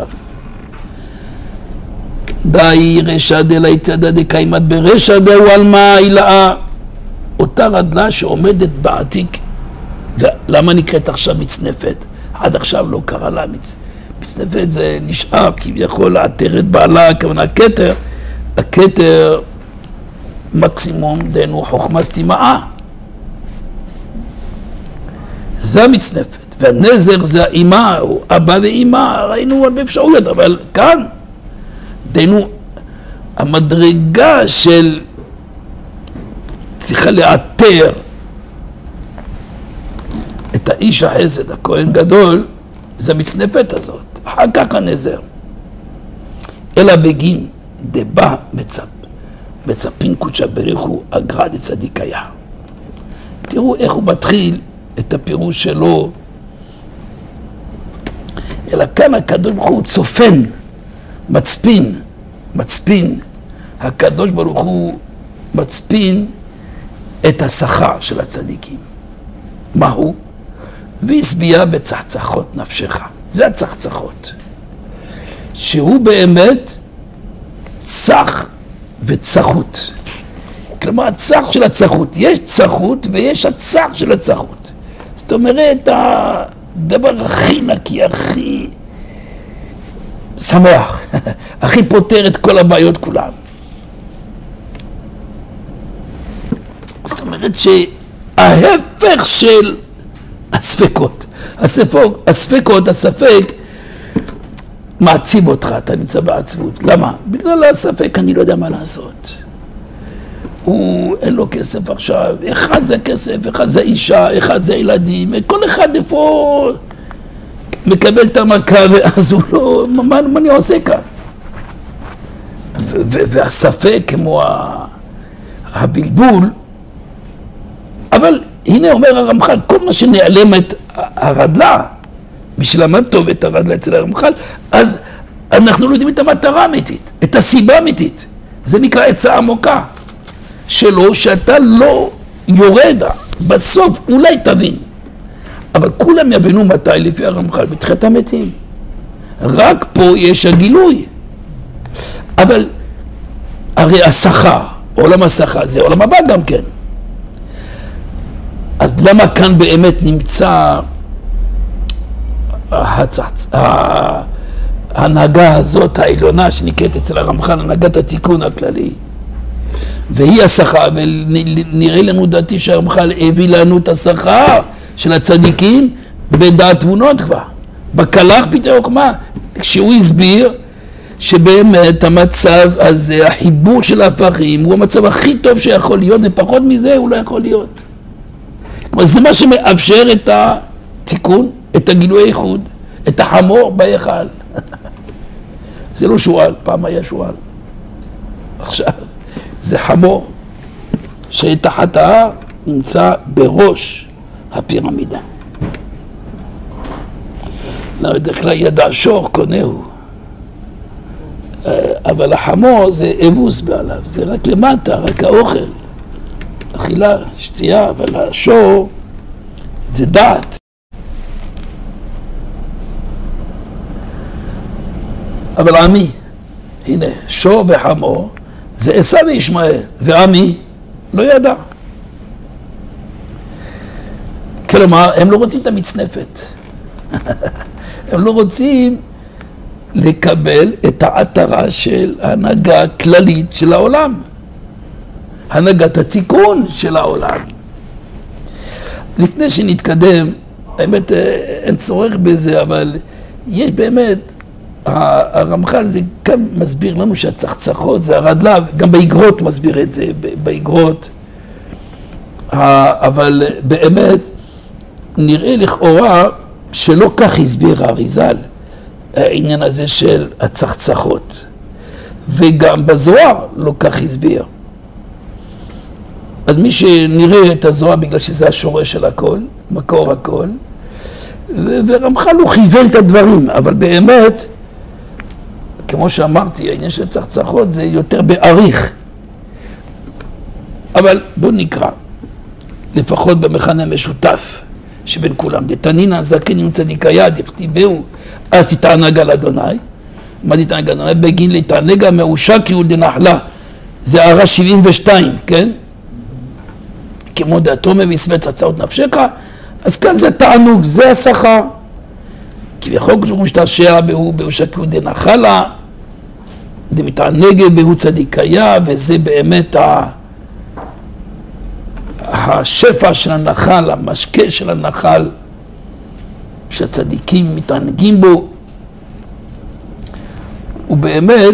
די רשע דלה התיידע דקיימת ברשע דהו על מה הילאה. אותה רדלה שעומדת בעתיק, ולמה נקראת עכשיו מצנפת? עד עכשיו לא קרה לה מצ... מצנפת, זה נשאר כביכול לעטר את בעלה, כמובן הכתר, הכתר מקסימום דנו חוכמה סתימאה. זה המצנפת, והנזר זה האימא, הוא אבא ואימא, ראינו הרבה אפשרויות, אבל כאן דנו המדרגה של צריכה לאתר את האיש החסד, הכהן גדול, זה המצנפת הזאת, אחר כך הנזר. אלא בגין דבא מצפ, מצפין קודשא בריך הוא אגרא דצדיק היה. תראו איך הוא מתחיל את הפירוש שלו, אלא כאן הקדוש ברוך הוא צופן, מצפין, מצפין. הקדוש ברוך הוא מצפין את השכר של הצדיקים. מהו? והשביע בצחצחות נפשך. זה הצחצחות. שהוא באמת צח וצחות. כלומר, הצח של הצחות. יש צחות ויש הצח של הצחות. זאת אומרת, הדבר הכי נקי, הכי שמח, הכי פותר את כל הבעיות כולם. זאת אומרת שההפך של הספקות, הספקות, הספקות, הספק מעציב אותך, אתה נמצא בעצבות. למה? בגלל הספק אני לא יודע מה לעשות. הוא, אין לו כסף עכשיו, אחד זה כסף, אחד זה אישה, אחד זה ילדים, כל אחד איפה מקבל את המכה ואז הוא לא, מה, מה אני עושה כאן? והספק כמו הבלבול, אבל הנה אומר הרמח"ל, כל מה שנעלם את הרדלה, מי שלמד טוב את הרדלה אצל הרמח"ל, אז אנחנו לא יודעים את המטרה האמיתית, את הסיבה האמיתית. זה נקרא עצה עמוקה שלו, שאתה לא יורד, בסוף אולי תבין. אבל כולם יבינו מתי לפי הרמח"ל, בתחילת המתים. רק פה יש הגילוי. אבל הרי השכר, עולם השכר, זה עולם הבא גם כן. אז למה כאן באמת נמצא הצצ... ההנהגה הזאת העליונה שנקראת אצל הרמח"ל, הנהגת התיקון הכללי? והיא השכר, ונראה לנו דעתי שהרמח"ל הביא לנו את השכר של הצדיקים בדעת תבונות כבר, בקלח פתאום חוכמה, כשהוא הסביר שבאמת המצב הזה, החיבור של ההפכים, הוא המצב הכי טוב שיכול להיות, ופחות מזה הוא לא יכול להיות. כלומר, זה מה שמאפשר את התיקון, את הגילוי הייחוד, את החמור בהיכל. זה לא שואל, פעם היה שואל. עכשיו, זה חמור שתחת ההר נמצא בראש הפירמידה. בדרך כלל ידע שור קונהו, אבל החמור זה אבוס בעליו, זה רק למטה, רק האוכל, אכילה, שתייה, אבל השור זה דעת. אבל עמי, הנה, שור וחמור זה עשיו וישמעאל, ועמי לא ידע. כלומר, הם לא רוצים את המצנפת. הם לא רוצים לקבל את העטרה של ההנהגה הכללית של העולם. הנהגת התיקון של העולם. לפני שנתקדם, האמת אין צורך בזה, אבל יש באמת, הרמח"ל זה גם מסביר לנו שהצחצחות זה הרדלה, גם באגרות מסביר את זה, באגרות. אבל באמת נראה לכאורה שלא כך הסביר האריז"ל העניין הזה של הצחצחות, וגם בזוהר לא כך הסביר. אז מי שנראה את הזוהר בגלל שזה השורש של הכל, מקור הכל, ורמח"ל הוא כיוון את הדברים, אבל באמת, כמו שאמרתי, העניין של צחצחות זה יותר בעריך. אבל בואו נקרא, לפחות במכנה משותף שבין כולם. דתנינא זקן עם צדיקיה דכתיבהו אז תתענג על אדוני. מה תתענג על אדוני? בגין להתענג המאושר כאילו דנחלה. זה הערה שבעים ושתיים, כן? כמו דעתו מביסמץ הצעות נפשך, אז כאן זה תענוג, זה השכר. כביכול כשהוא משתעשע בהו באושר כאילו דנחלה, דמתענג בהו צדיקיה, וזה באמת ה... השפע של הנחל, המשקה של הנחל, שהצדיקים מתענגים בו, ובאמת,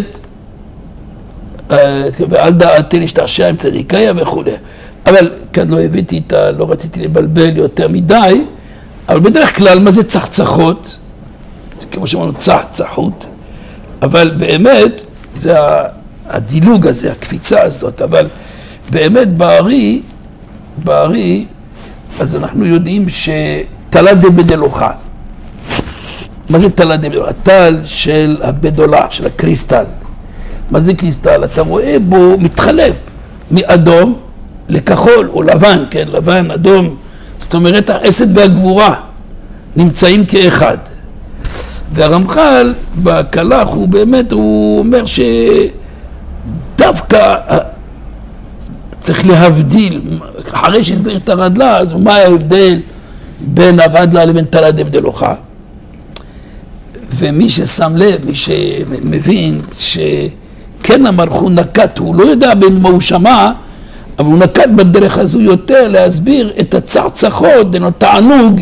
ועל דעתי להשתעשע עם צדיקיה וכו'. אבל כאן לא הבאתי את ה... לא רציתי לבלבל יותר מדי, אבל בדרך כלל מה זה צחצחות? זה כמו שאמרנו צחצחות, אבל באמת זה הדילוג הזה, הקפיצה הזאת, אבל באמת בארי, בארי אז אנחנו יודעים שטלה דבדלוחה. מה זה טלה דבדלוחה? טל של הבדולה, של הקריסטל. מה זה קריסטל? אתה רואה בו מתחלף מאדום לכחול או לבן, כן? לבן, אדום. זאת אומרת, החסד והגבורה נמצאים כאחד. והרמח"ל בקלח הוא באמת, הוא אומר שדווקא צריך להבדיל, אחרי שהסביר את הרדלה, אז מה ההבדל בין הרדלה לבין טלה דבדלוחה? ומי ששם לב, מי שמבין שכן המלכות נקט, הוא לא יודע במה הוא שמע, אבל הוא נקט בדרך הזו יותר להסביר את הצרצחות, את התענוג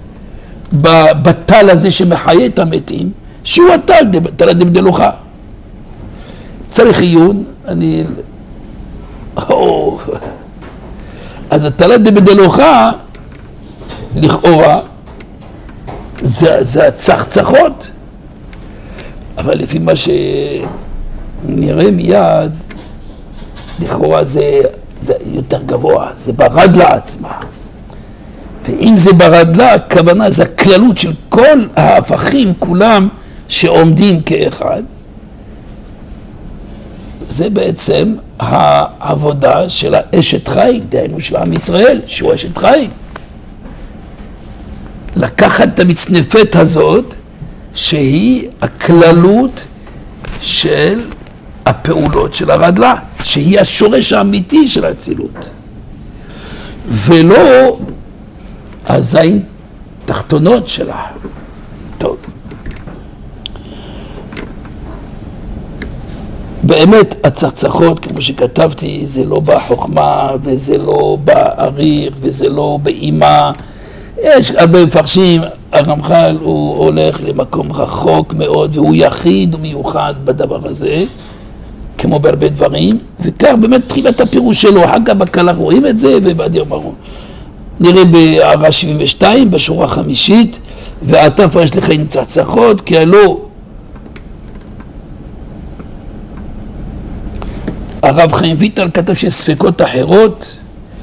בטל הזה שמחיה את המתים, שהוא הטל, טלה דבדלוחה. צריך עיון, אני... או... אז הטלה דבדלוחה, לכאורה, זה, זה הצחצחות, אבל לפי מה שנראה מיד, לכאורה זה, זה יותר גבוה, זה ברדלה עצמה. ואם זה ברדלה, הכוונה זה הכללות של כל ההפכים כולם שעומדים כאחד. זה בעצם העבודה של האשת חיים, דהיינו של עם ישראל, שהוא אשת חיים. לקחת את המצנפת הזאת, שהיא הכללות של הפעולות של הרדלה, שהיא השורש האמיתי של האצילות. ולא הזין תחתונות שלה. טוב. באמת הצחצחות, כמו שכתבתי, זה לא בחוכמה, וזה לא באריך, וזה לא באימה. יש הרבה מפרשים, הרמח"ל הוא הולך למקום רחוק מאוד, והוא יחיד ומיוחד בדבר הזה, כמו בהרבה דברים, וכך באמת תחילת הפירוש שלו, אחר כך בקלח רואים את זה, ובאדיר ברור. נראה בהערה שבעים ושתיים, בשורה החמישית, ועתה פרש לך עם צחצחות, כי הלא הרב חיים ויטל כתב שספקות אחרות,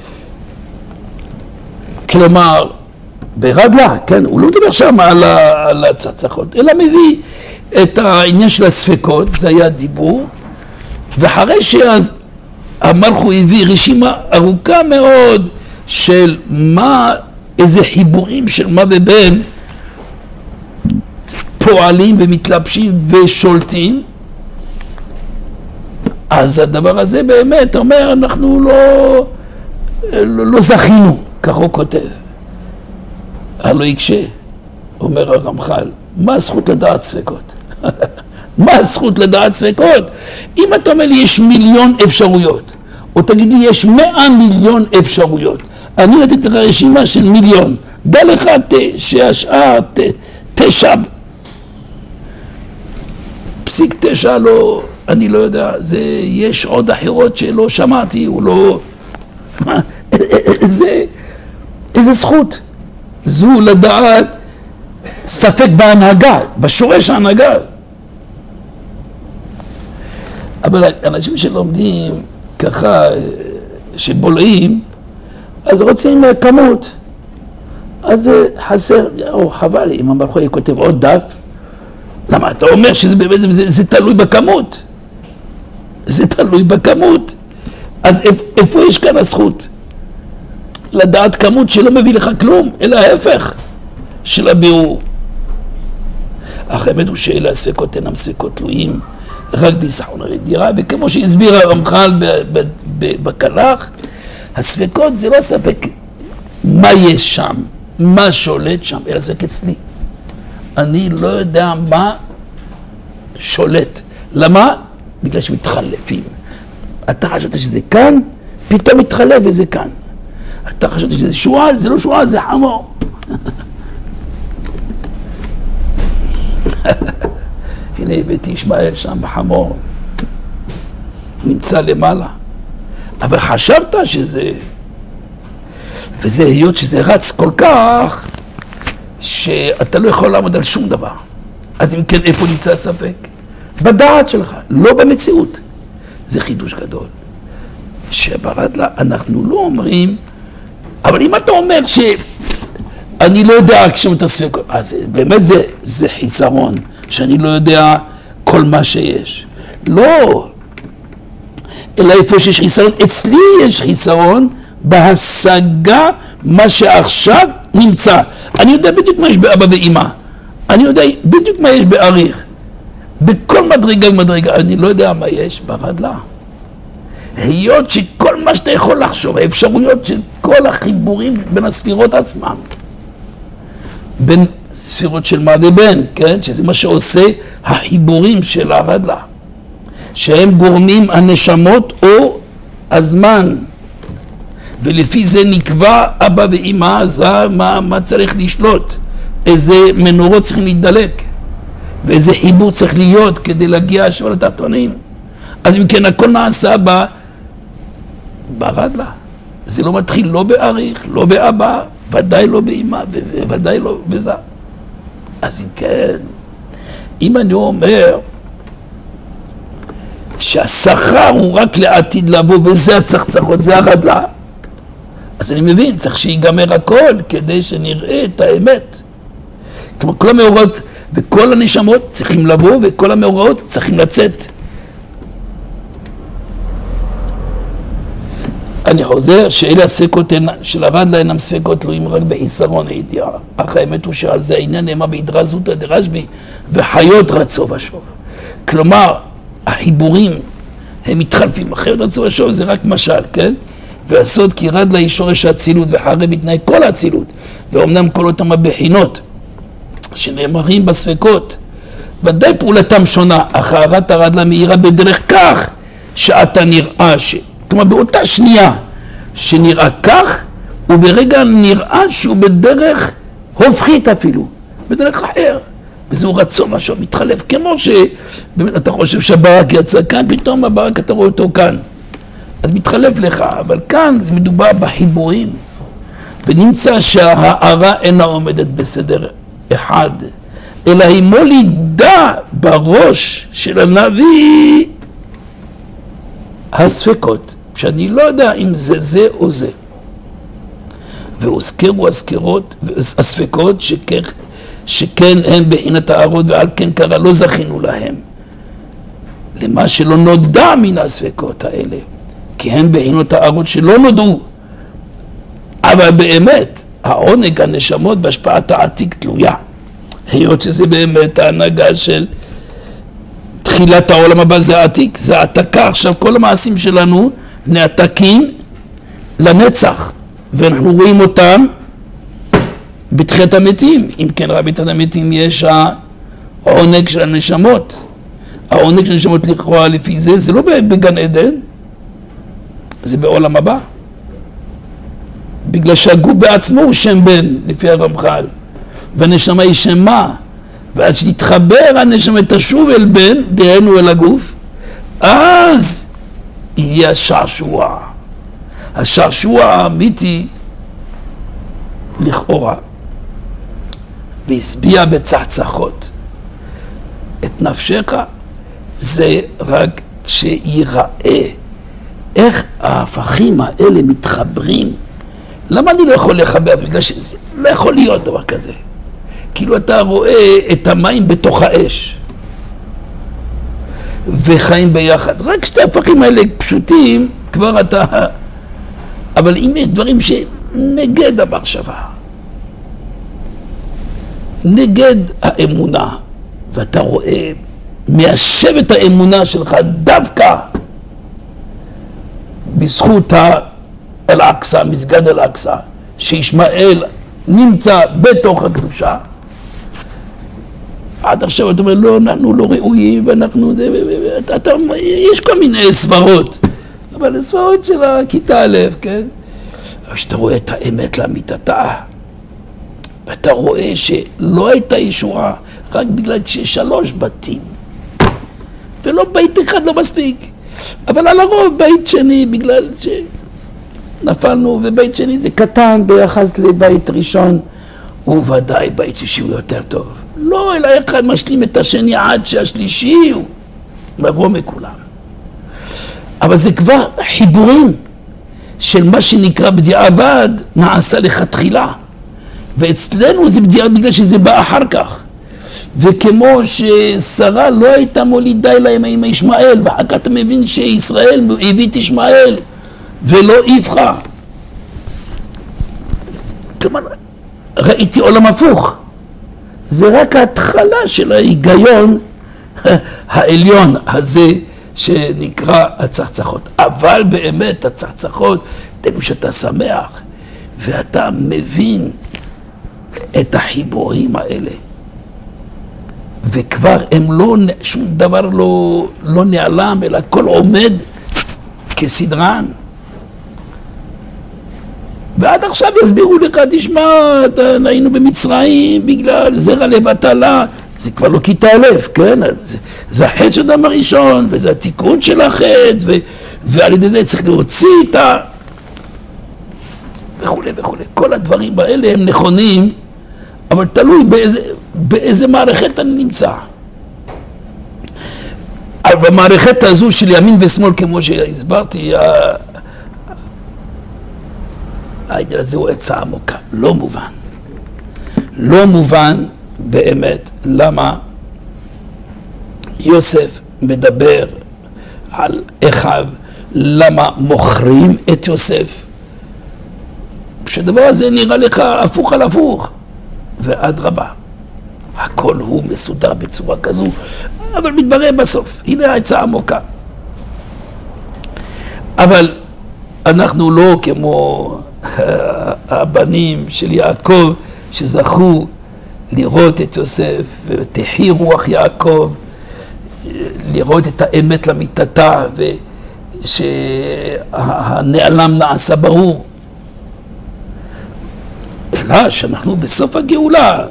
כלומר, ברדלה, כן, הוא לא מדבר שם על, על הצצחות, אלא מביא את העניין של הספקות, זה היה דיבור, ואחרי שאז המלכו הביא רשימה ארוכה מאוד של מה, איזה חיבורים של מה ובין פועלים ומתלבשים ושולטים, אז הדבר הזה באמת אומר, אנחנו לא, לא, לא זכינו, כך הוא כותב. הלא יקשה, אומר הרמח"ל, מה הזכות לדעת ספקות? מה הזכות לדעת ספקות? אם אתה אומר לי יש מיליון אפשרויות, או תגידי יש מאה מיליון אפשרויות, אני נתתי לך רשימה של מיליון, דע לך שהשאר תשע, פסיק תשע לא, אני לא יודע, זה, יש עוד אחרות שלא שמעתי, הוא לא, מה, זה, איזה זכות? זו לדעת ספק בהנהגה, בשורש ההנהגה. אבל אנשים שלומדים ככה, שבולעים, אז רוצים כמות. אז חסר, או חבל, אם המלכו כותב עוד דף, למה אתה אומר שזה באמת, זה, זה תלוי בכמות? זה תלוי בכמות. אז איפה יש כאן הזכות? לדעת כמות שלא מביא לך כלום, אלא ההפך של הבירור. אך האמת הוא שאלה הספקות אינם ספקות תלויים רק ביסחון הרדירה, וכמו שהסביר הרמח"ל בקלח, הספקות זה לא ספק מה יש שם, מה שולט שם, אלא ספק אצלי. אני לא יודע מה שולט. למה? בגלל שמתחלפים. אתה חשבת שזה כאן, פתאום מתחלף וזה כאן. אתה חשבת שזה שועל, זה לא שועל, זה חמור. הנה בית ישמעאל שם בחמור, נמצא למעלה. אבל חשבת שזה, וזה היות שזה רץ כל כך, שאתה לא יכול לעמוד על שום דבר. אז אם כן, איפה נמצא הספק? בדעת שלך, לא במציאות. זה חידוש גדול. שברדלה אנחנו לא אומרים אבל אם אתה אומר שאני לא יודע רק שם את הספקות, אז באמת זה, זה חיסרון, שאני לא יודע כל מה שיש. לא, אלא איפה שיש חיסרון, אצלי יש חיסרון בהשגה מה שעכשיו נמצא. אני יודע בדיוק מה יש באבא ואמא, אני יודע בדיוק מה יש באריך, בכל מדרגה ומדרגה, אני לא יודע מה יש ברדלה. היות שכל מה שאתה יכול לחשוב, האפשרויות של כל החיבורים בין הספירות עצמם, בין ספירות של מה ובן, כן? שזה מה שעושה החיבורים של הרדלה, שהם גורמים הנשמות או הזמן, ולפי זה נקבע אבא ואמא, זה מה, מה צריך לשלוט, איזה מנורות צריכים להידלק, ואיזה חיבור צריך להיות כדי להגיע השווה לתחתונים. אז אם כן, הכל נעשה בה ברדלה. זה לא מתחיל לא באריך, לא באבא, ודאי לא באמא, וודאי לא בזה. אז אם כן, אם אני אומר שהשכר הוא רק לעתיד לבוא, וזה הצחצחות, זה הרדלה, אז אני מבין, צריך שיגמר הכל כדי שנראה את האמת. כלומר, כל המאורעות וכל הנשמות צריכים לבוא, וכל המאורעות צריכים לצאת. אני חוזר שאלה הספקות של הרדלה אינם ספקות תלויים רק בחיסרון הידיעה, אך האמת הוא שעל זה העניין נאמר בהתרזותא דרשב"י וחיות רצו ושוב. כלומר, החיבורים הם מתחלפים, החיות רצו ושוב זה רק משל, כן? והסוד כי רדלה היא שורש האצילות וחרי בתנאי כל האצילות, ואומנם כל אותם הבחינות שנאמרים בספקות ודאי פעולתם שונה, אך הארת הרדלה מאירה בדרך כך שאתה נראה ש... כלומר באותה שנייה שנראה כך, וברגע נראה שהוא בדרך הופכית אפילו, בדרך אחר, וזהו רצון משהו מתחלף, כמו שבאמת אתה חושב שהברק יצא כאן, פתאום הברק אתה רואה אותו כאן, אז מתחלף לך, אבל כאן זה מדובר בחיבורים, ונמצא שההערה אינה עומדת בסדר אחד, אלא היא מולידה בראש של הנביא הספקות, שאני לא יודע אם זה זה או זה. והוזכרו הסקרות, הספקות שכן, שכן הם בחינת הערות, ועל כן קרא לא זכינו להם. למה שלא נודע מן הספקות האלה, כי הם בחינות הערות שלא נודעו. אבל באמת, העונג הנשמות בהשפעת העתיק תלויה. היות שזה באמת ההנהגה של תחילת העולם הבא, זה העתיק, זה העתקה. עכשיו כל המעשים שלנו נעתקים לנצח, ואנחנו רואים אותם בתחיית המתים. אם כן, רבי בתחיית המתים יש העונג של הנשמות. העונג של הנשמות לכאורה לפי זה, זה לא בגן עדן, זה בעולם הבא. בגלל שהגוף בעצמו הוא שם בן, לפי הרמח"ל, והנשמה היא שם מה. ועד שתתחבר הנשמה תשוב אל בן, דהיינו אל הגוף, אז יהיה השעשוע. השעשוע האמיתי לכאורה, והשביע בצחצחות את נפשך, זה רק שיראה איך ההפכים האלה מתחברים. למה אני לא יכול לחבר? בגלל שזה לא יכול להיות דבר כזה. כאילו אתה רואה את המים בתוך האש וחיים ביחד. רק שתי ההפכים האלה פשוטים, כבר אתה... אבל אם יש דברים שנגד המחשבה, נגד האמונה, ואתה רואה, מיישב את האמונה שלך דווקא בזכות אל-אקצא, מסגד אל-אקצא, שישמעאל נמצא בתוך הקדושה, עד עכשיו אתה אומר, לא, אנחנו לא ראויים, ואנחנו... אתה, אתה, יש כל מיני סברות, אבל סברות של הכיתה א', כן? אבל שאתה רואה את האמת לאמיתתה, ואתה רואה שלא הייתה ישועה רק בגלל ששלוש בתים, ולא בית אחד לא מספיק, אבל על הרוב בית שני, בגלל שנפלנו, ובית שני זה קטן ביחס לבית ראשון, וודאי בית שישי הוא יותר טוב. לא, אלא אחד משלים את השני עד שהשלישי הוא מרום מכולם. אבל זה כבר חיבורים של מה שנקרא בדיעבד נעשה לכתחילה, ואצלנו זה בדיעבד בגלל שזה בא אחר כך. וכמו ששרה לא הייתה מולידה אלא עם ישמעאל, ואחר כך אתה מבין שישראל הביא את ישמעאל ולא איבך. כלומר, ראיתי עולם הפוך. זה רק ההתחלה של ההיגיון העליון הזה שנקרא הצחצחות. אבל באמת הצחצחות, תראו שאתה שמח ואתה מבין את החיבורים האלה, וכבר הם לא, שום דבר לא, לא נעלם, אלא הכל עומד כסדרן. ועד עכשיו יסבירו לך, תשמע, היינו במצרים בגלל זרע לבטלה, זה כבר לא כיתה א', כן? זה, זה החטא של אדם הראשון, וזה התיקון של החטא, ו, ועל ידי זה צריך להוציא את ה... וכו' וכו'. כל הדברים האלה הם נכונים, אבל תלוי באיזה, באיזה מערכת אני נמצא. אבל במערכת הזו של ימין ושמאל, כמו שהסברתי, העניין הזה הוא עצה עמוקה, לא מובן. לא מובן באמת למה יוסף מדבר על אחיו, למה מוכרים את יוסף, שהדבר הזה נראה לך הפוך על הפוך, ואדרבה, הכל הוא מסודר בצורה כזו, אבל מתברר בסוף, הנה העצה עמוקה. אבל אנחנו לא כמו הבנים של יעקב שזכו לראות את יוסף, ותחי רוח יעקב, לראות את האמת למיטתה, ושהנעלם נעשה ברור. אלא שאנחנו בסוף הגאולה,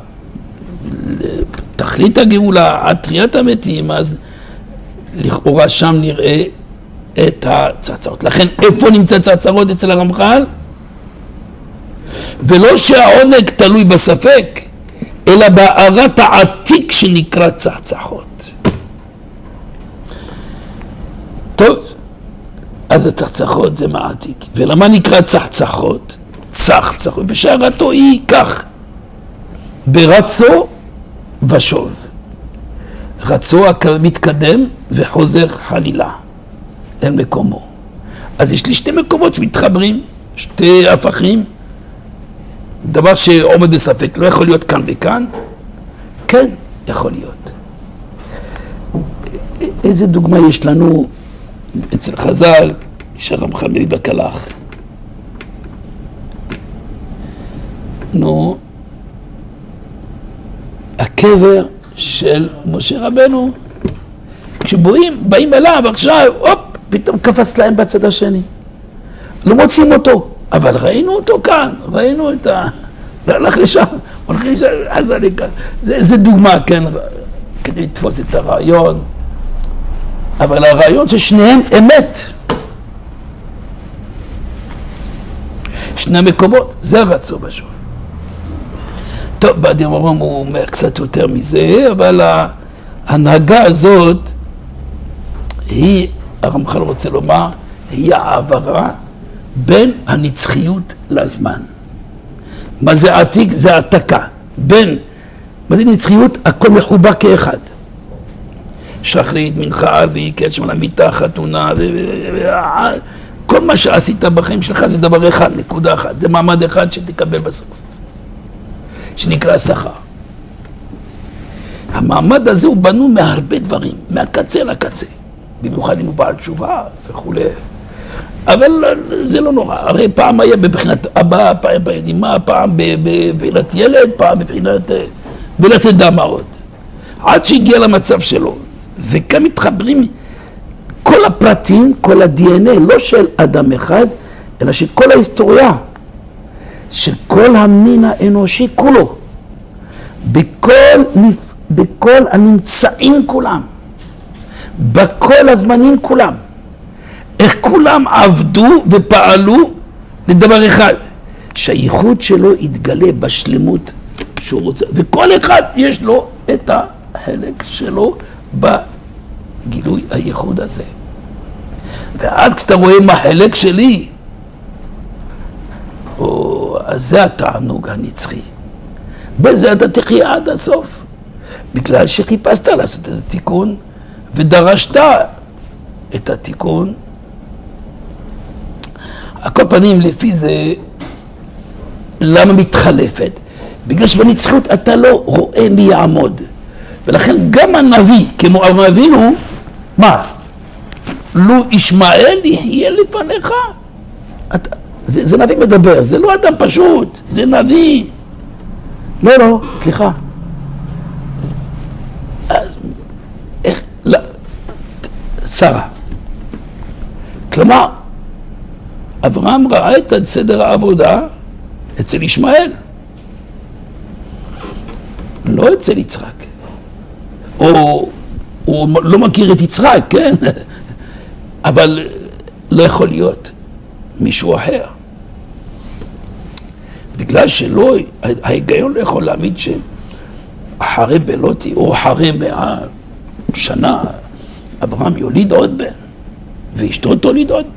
תכלית הגאולה, עד תחיית המתים, אז לכאורה שם נראה את הצעצעות. לכן איפה נמצא צעצעות אצל הרמח"ל? ולא שהעונג תלוי בספק, אלא בהארת העתיק שנקרא צחצחות. טוב, אז הצחצחות זה מעתיק. ולמה נקרא צחצחות? צחצחות, בשערתו היא כך, ברצו ושוב. רצו מתקדם וחוזר חלילה אל מקומו. אז יש לי שתי מקומות שמתחברים, שתי הפכים, דבר שעומד בספק, לא יכול להיות כאן וכאן? כן, יכול להיות. איזה דוגמה יש לנו אצל חז"ל, שהרמח"ל מביא בקלח? נו, הקבר של משה רבנו, כשבאים, באים אליו עכשיו, הופ, פתאום קפץ להם בצד השני. לא מוצאים אותו, אבל ראינו אותו כאן, ראינו את ה... הלך לשם, הולכים לשם, אז אני כאן. זה, זה דוגמה, כן, כדי לתפוס את הרעיון, אבל הרעיון ששניהם אמת. שני מקומות, זה רצו בשוב. טוב, באדיר מרום הוא אומר קצת יותר מזה, אבל ההנהגה הזאת היא, הרמח"ל רוצה לומר, היא העברה בין הנצחיות לזמן. מה זה עתיק? זה העתקה. בין, מה זה נצחיות? הכל מחובר כאחד. שחרית, מנחה, ערבי, קדש, שמונה, מיטה, חתונה, כל מה שעשית בחיים שלך זה דבר אחד, נקודה אחת. זה מעמד אחד שתקבל בסוף, שנקרא שכר. המעמד הזה הוא בנו מהרבה דברים, מהקצה לקצה. במיוחד אם הוא בעל תשובה וכו'. אבל זה לא נורא. הרי פעם היה בבחינת אבא, פעם באמא, פעם בבחינת ילד, פעם בבחינת... ולא תדע מה עוד. עד שהגיע למצב שלו. וכאן מתחברים כל הפרטים, כל ה-די אן איי, לא של אדם אחד, אלא שכל ההיסטוריה, של כל המין האנושי כולו, בכל, בכל הנמצאים כולם, בכל הזמנים כולם, איך כולם עבדו ופעלו לדבר אחד, שהייחוד שלו יתגלה בשלמות שהוא רוצה, וכל אחד יש לו את החלק שלו בגילוי הייחוד הזה. ועד כשאתה רואה מה החלק שלי, אז זה התענוג הנצחי. בזה אתה תחיה עד הסוף. בגלל שחיפשת לעשות את התיקון, ודרשת את התיקון. על כל פנים, לפי זה, למה מתחלפת? בגלל שבנצחיות אתה לא רואה מי יעמוד. ולכן גם הנביא, כמו אברהם אבינו, מה? לו ישמעאל יחיה לפניך. אתה, זה, זה נביא מדבר, זה לא אדם פשוט, זה נביא. לא, לא, סליחה. אז, איך, לא, שרה. כלומר, אברהם ראה את סדר העבודה אצל ישמעאל. לא אצל יצחק. או הוא לא מכיר את יצחק, כן? אבל לא יכול להיות מישהו אחר. בגלל שלא, ההיגיון לא יכול להעמיד שאחרי בלותי או אחרי מאה שנה אברהם יוליד עוד בן ואשתו תוליד עוד.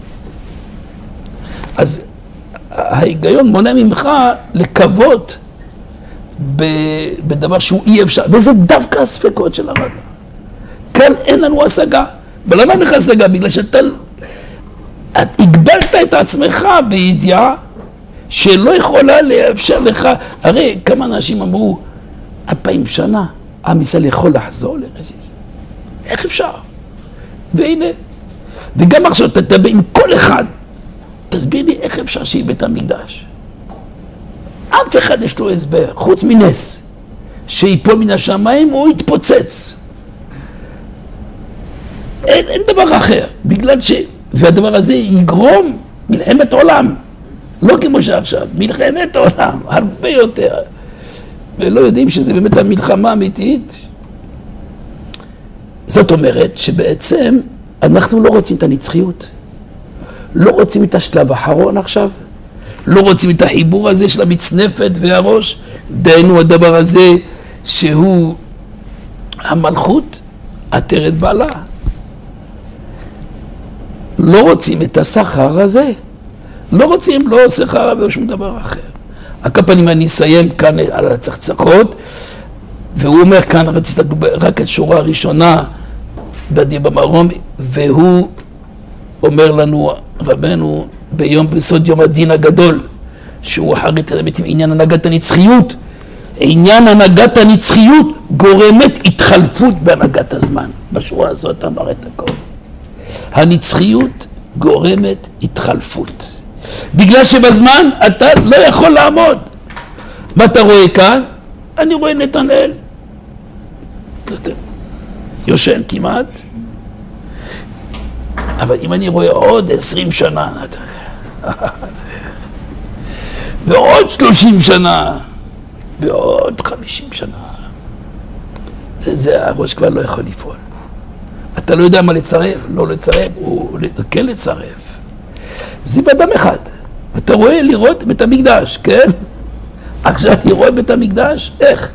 אז ההיגיון מונע ממך לקוות בדבר שהוא אי אפשר, וזה דווקא הספקות של הרב. כאן אין לנו השגה. ולמה אין לך השגה? בגלל שאתה את הגבלת את עצמך בידיעה שלא יכולה לאפשר לך. הרי כמה אנשים אמרו, אלפיים שנה עם ישראל יכול לחזור לארץ ישראל. איך אפשר? והנה, וגם עכשיו אתה תדבר עם כל אחד, תסביר לי איך אפשר שיהיה בית המקדש. אף אחד יש לו הסבר, חוץ מנס, שיפול מן השמיים או יתפוצץ. אין, אין דבר אחר, בגלל ש... והדבר הזה יגרום מלחמת עולם, לא כמו שעכשיו, מלחמת עולם, הרבה יותר. ולא יודעים שזה באמת המלחמה האמיתית. זאת אומרת שבעצם אנחנו לא רוצים את הנצחיות. לא רוצים את השלב האחרון עכשיו. לא רוצים את החיבור הזה של המצנפת והראש. דהיינו הדבר הזה שהוא המלכות עטרת בעלה. לא רוצים את השכר הזה. לא רוצים לא שכר ולא שום דבר אחר. על כל פנים אני אסיים כאן על הצחצחות, והוא אומר כאן, רציתי רק את שורה הראשונה בדי במרום, והוא אומר לנו, רבנו, ביום בסוד יום הדין הגדול, שהוא אחרי תלמת עם עניין הנהגת הנצחיות. עניין הנהגת הנצחיות גורמת התחלפות בהנהגת הזמן. בשורה הזאת אמר את הכל. הנצחיות גורמת התחלפות. בגלל שבזמן אתה לא יכול לעמוד. מה אתה רואה כאן? אני רואה נתנאל. יושן כמעט. אבל אם אני רואה עוד עשרים שנה, ועוד שלושים שנה, ועוד חמישים שנה, זה הראש כבר לא יכול לפעול. אתה לא יודע מה לצרף, לא לצרף, או כן לצרף. זה באדם אחד. אתה רואה לראות בית המקדש, כן? עכשיו לראות בית המקדש, איך?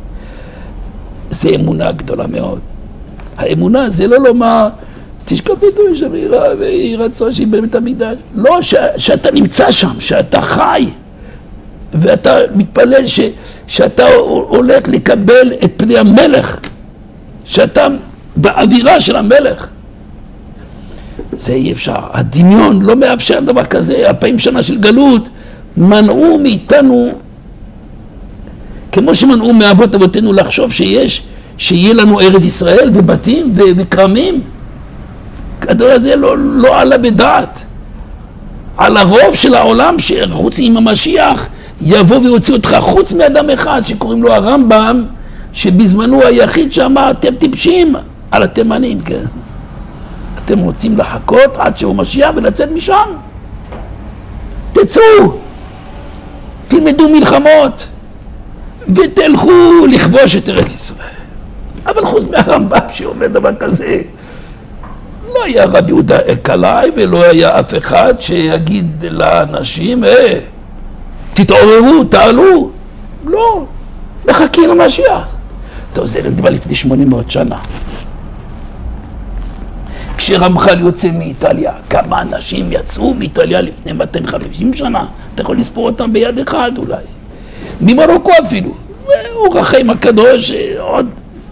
זה אמונה גדולה מאוד. האמונה זה לא לומר, תשכבדו שם ויהי רצון שיבנה בית המקדש. לא, ש, שאתה נמצא שם, שאתה חי, ואתה מתפלל ש, שאתה הולך לקבל את פני המלך, שאתה באווירה של המלך. זה אי אפשר. הדמיון לא מאפשר דבר כזה. אלפיים שנה של גלות מנעו מאיתנו, כמו שמנעו מאבות אבותינו לחשוב שיש, שיהיה לנו ארץ ישראל ובתים ו- וכרמים. הדבר הזה לא, לא עלה בדעת. על הרוב של העולם שחוץ עם המשיח יבוא ויוציא אותך חוץ מאדם אחד שקוראים לו הרמב"ם, שבזמנו היחיד שאמר אתם טיפשים על התימנים, כן. אתם רוצים לחכות עד שהוא משיח ולצאת משם? תצאו, תלמדו מלחמות ותלכו לכבוש את ארץ ישראל. אבל חוץ מהרמב"ם שאומר דבר כזה, לא היה רבי יהודה אלקלעי ולא היה אף אחד שיגיד לאנשים, אה, תתעוררו, תעלו. לא, מחכים למשיח. טוב, זה נדבר לפני שמונה מאות שנה. שרמח"ל יוצא מאיטליה. כמה אנשים יצאו מאיטליה לפני מאתיים וחמישים שנה? אתה יכול לספור אותם ביד אחד אולי. ממרוקו אפילו. אור החיים הקדוש עוד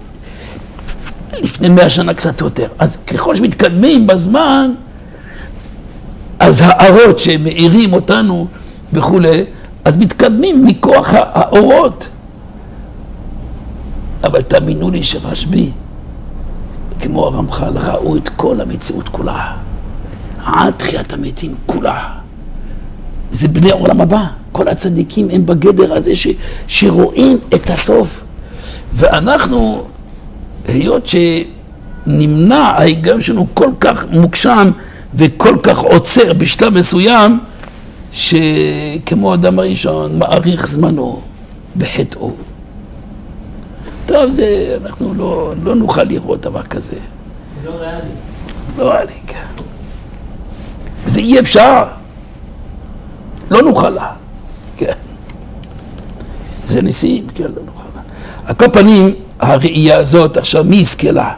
לפני מאה שנה קצת יותר. אז ככל שמתקדמים בזמן, אז האורות שמאירים אותנו וכולי, אז מתקדמים מכוח האורות. אבל תאמינו לי שרשב"י, כמו הרמח"ל, ראו את כל המציאות כולה. עד תחיית המתים כולה. זה בני העולם הבא. כל הצדיקים הם בגדר הזה ש, שרואים את הסוף. ואנחנו, היות שנמנע ההיגיון שלנו כל כך מוקשם וכל כך עוצר בשלב מסוים, שכמו אדם הראשון מאריך זמנו בחטאו. טוב, זה, אנחנו לא, לא נוכל לראות דבר כזה. זה לא ריאלי. לא ריאלי, כן. וזה אי אפשר. לא נוכל לה. כן. זה ניסים, כן, לא נוכל לה. על כל פנים, הראייה הזאת, עכשיו, מי יזכה לה?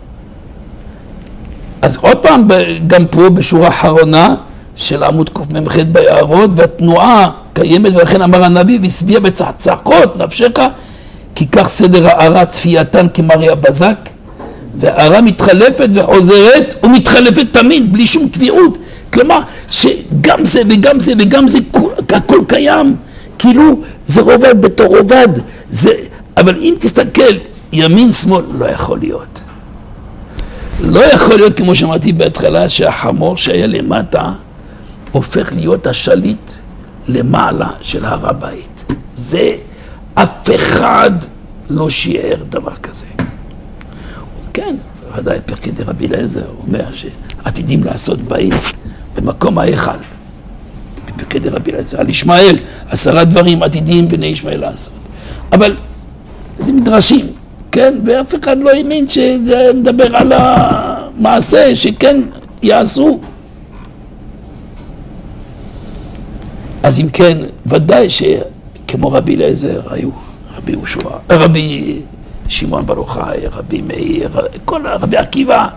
אז עוד פעם, גם פה בשורה האחרונה של עמוד קמ"ח ביערות, והתנועה קיימת, ולכן אמר הנביא, והשביע בצחצחות נפשך, כי כך סדר הערה צפייתן כמראה הבזק, והערה מתחלפת וחוזרת, ומתחלפת תמיד, בלי שום קביעות. כלומר, שגם זה וגם זה וגם זה, הכל קיים, כאילו זה רובד בתור רובד. זה, אבל אם תסתכל, ימין שמאל לא יכול להיות. לא יכול להיות, כמו שאמרתי בהתחלה, שהחמור שהיה למטה, הופך להיות השליט למעלה של הר הבית. זה אף אחד לא שיער דבר כזה. כן, ודאי פרקי דרבי אליעזר אומר שעתידים לעשות בית במקום ההיכל. בפרקי דרבי אליעזר, על ישמעאל, עשרה דברים עתידים בני ישמעאל לעשות. אבל זה מדרשים, כן? ואף אחד לא האמין שזה מדבר על המעשה שכן יעשו. אז אם כן, ודאי שכמו רבי אליעזר היו, רבי יהושע, רבי שמעון בר יוחאי, רבי מאיר, כל רבי עקיבא.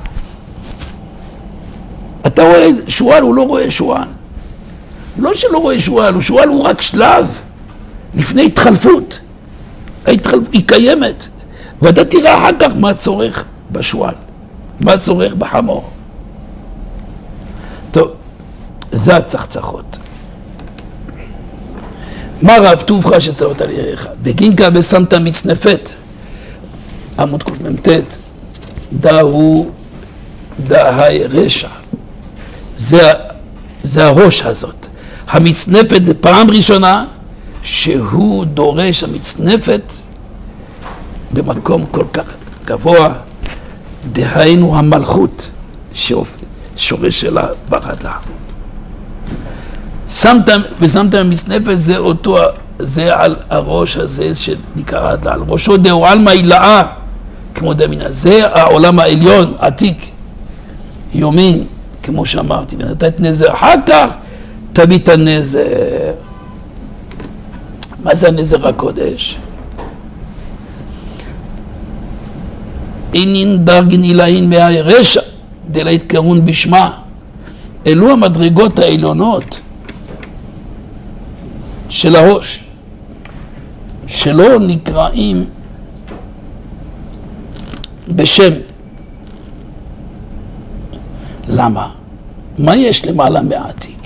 אתה רואה שועל, הוא לא רואה שועל. לא שלא רואה שועל, שועל הוא רק שלב לפני התחלפות. ההתחלפות היא קיימת. ואתה תראה אחר כך מה צורך בשועל, מה צורך בחמור. טוב, זה הצחצחות. מה רב טובך ששמת על יריך? בגינקה ושמת מצנפת, עמוד קמ"ט, דהו דהי רשע. זה, זה הראש הזאת. המצנפת זה פעם ראשונה שהוא דורש המצנפת במקום כל כך גבוה, דהיינו המלכות שורש שלה ברדלה. שמת ושמת מצנפת, זה אותו, זה על הראש הזה שנקרא רדלה, על ראשו דהו עלמא הילאה, כמו דמינה, זה העולם העליון, עתיק, יומין, כמו שאמרתי, ונתת נזר, אחר כך תביא את הנזר. מה זה הנזר הקודש? אינין דרגין אילאין מהי רשע דלה התקרון בשמה. אלו המדרגות העליונות של הראש, שלא נקראים בשם. למה? מה יש למעלה מהעתיק?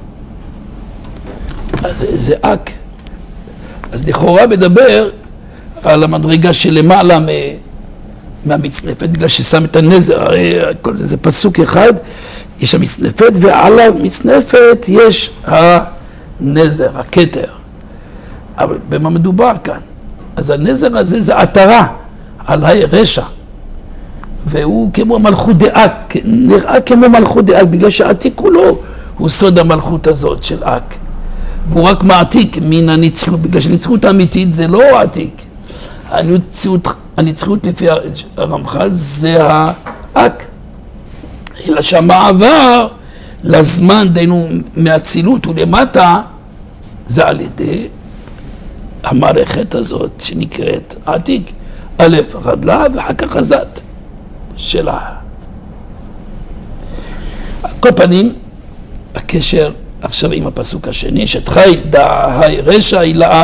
אז זה אק. אז לכאורה מדבר על המדרגה שלמעלה מ... מהמצנפת, בגלל ששם את הנזר, הרי כל זה, זה פסוק אחד, יש המצנפת, ועל המצנפת יש הנזר, הכתר. אבל במה מדובר כאן? אז הנזר הזה זה עטרה על הרשע, והוא כמו מלכות דאק, נראה כמו מלכות דאק, בגלל שהעתיק כולו הוא סוד המלכות הזאת של אק. והוא רק מעתיק מן הנצחיות, בגלל שהנצחיות האמיתית זה לא העתיק. הנצחיות, הנצחיות לפי הרמח"ל זה האק. אלא שהמעבר לזמן דיינו מהצילות ולמטה, זה על ידי המערכת הזאת שנקראת עתיק. א', רדלה ואחר כך הזת שלה. כל פנים, הקשר עכשיו עם הפסוק השני, אשת חיל דהי רשע הילאה,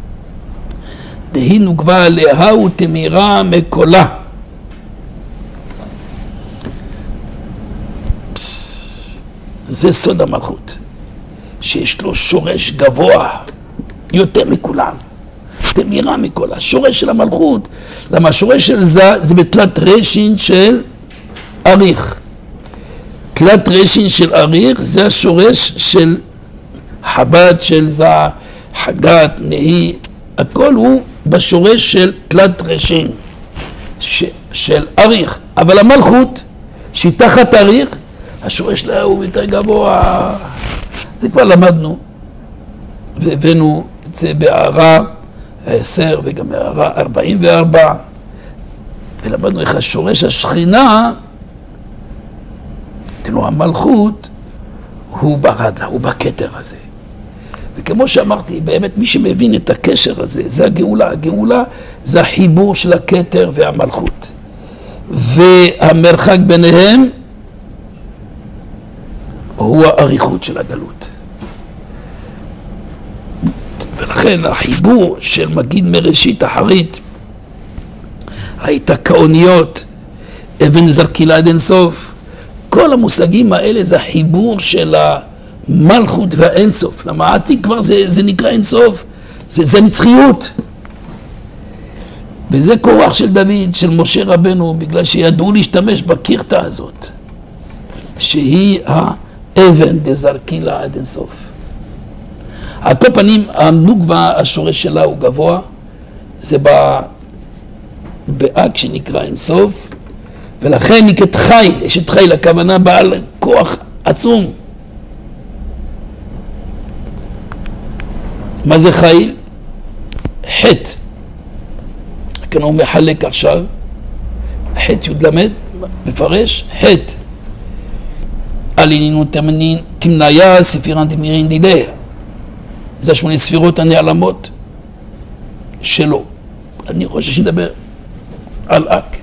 דהי נוגבה עליה ותמירה מקולה. זה סוד המלכות, שיש לו שורש גבוה יותר מכולם, תמירה מכל השורש של המלכות. למה השורש של זה זה בתלת רשין של אריך. תלת רשין של אריך זה השורש של חב"ד, של זה, חגת, נהי, הכל הוא בשורש של תלת רשין ש, של אריך. אבל המלכות שהיא תחת אריך, השורש שלה הוא יותר גבוה. זה כבר למדנו והבאנו את זה בהערה עשר וגם בהערה ארבעים וארבע, ולמדנו איך השורש השכינה, תראו, המלכות הוא ברדלה, הוא בכתר הזה. וכמו שאמרתי, באמת מי שמבין את הקשר הזה, זה הגאולה. הגאולה זה החיבור של הכתר והמלכות, והמרחק ביניהם הוא האריכות של הגלות. ולכן החיבור של מגיד מראשית אחרית, ההיתקעוניות, אבן זרקילה עד אינסוף, כל המושגים האלה זה החיבור של המלכות והאינסוף. למה העתיק כבר זה, זה נקרא אינסוף, זה, זה נצחיות. וזה כוח של דוד, של משה רבנו, בגלל שידעו להשתמש בקרתה הזאת, שהיא האבן דזרקילה עד אינסוף. על כל פנים, הנוגבה, השורש שלה הוא גבוה, זה באג שנקרא אינסוף, ולכן נקראת חיל. אשת חיל, הכוונה בעל כוח עצום. מה זה חיל? חטא. כאן הוא מחלק עכשיו, חטא יוד למד, מפרש, חטא. עלינינו תמניה ספירן דמירין דילה. זה השמונה ספירות הנעלמות שלו. אני חושב שנדבר על אק.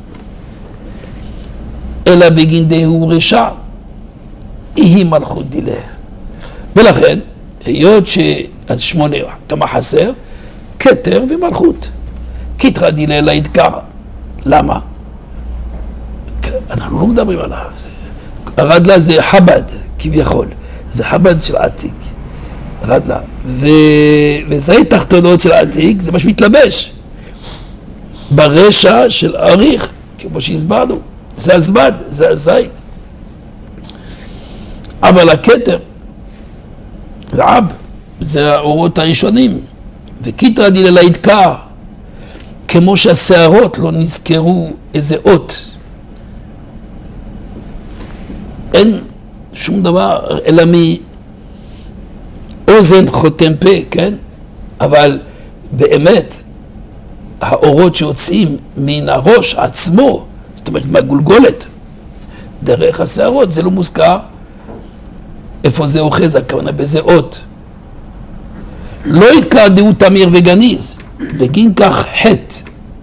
אלא בגין דהו רשע, היא מלכות דילה. ולכן, היות שהשמונה, כמה חסר, כתר ומלכות. כתרה דילה להדקר. למה? אנחנו לא מדברים עליו. הרדלה זה חב"ד, כביכול. זה חב"ד של עתיק. רדלה. ו... וזה תחתונות של עתיק, זה מה שמתלבש. ברשע של אריך, כמו שהסברנו. זה הזבד, זה הזי. אבל הכתר, זה עב, זה האורות הראשונים. וכתרה דילה להדקר. כמו שהשערות לא נזכרו איזה אות. אין שום דבר אלא מאוזן חותם פה, כן? אבל באמת האורות שיוצאים מן הראש עצמו, זאת אומרת מהגולגולת, דרך השערות, זה לא מוזכר איפה זה אוחז, הכוונה בזה אות. לא התקעדו תמיר וגניז, בגין כך חטא.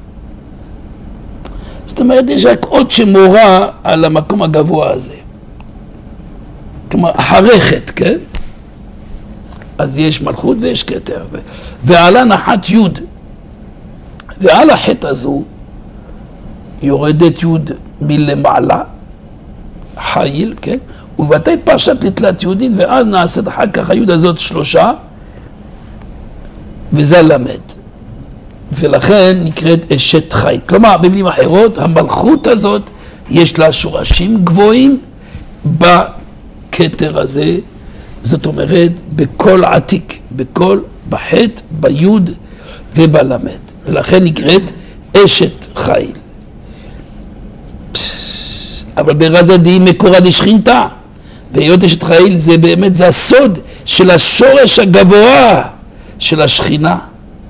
זאת אומרת, יש רק אות שמורה על המקום הגבוה הזה. כלומר, אחרי חטא, כן? אז יש מלכות ויש כתר. ועלה נחת יוד. ועל החטא הזו יורדת יוד מלמעלה, חיל, כן? ולבטא את פרשת לתלת יהודין, ואז נעשית אחר כך היוד הזאת שלושה, וזה למד. ולכן נקראת אשת חיל. כלומר, במילים אחרות, המלכות הזאת יש לה שורשים גבוהים בכתר הזה, זאת אומרת, בכל עתיק, בכל, בחטא, ביוד ובלמד. ולכן נקראת אשת חיל. אבל ברזה די מקורה דשכינתה, והיות אשת חיל זה באמת, זה הסוד של השורש הגבוה של השכינה.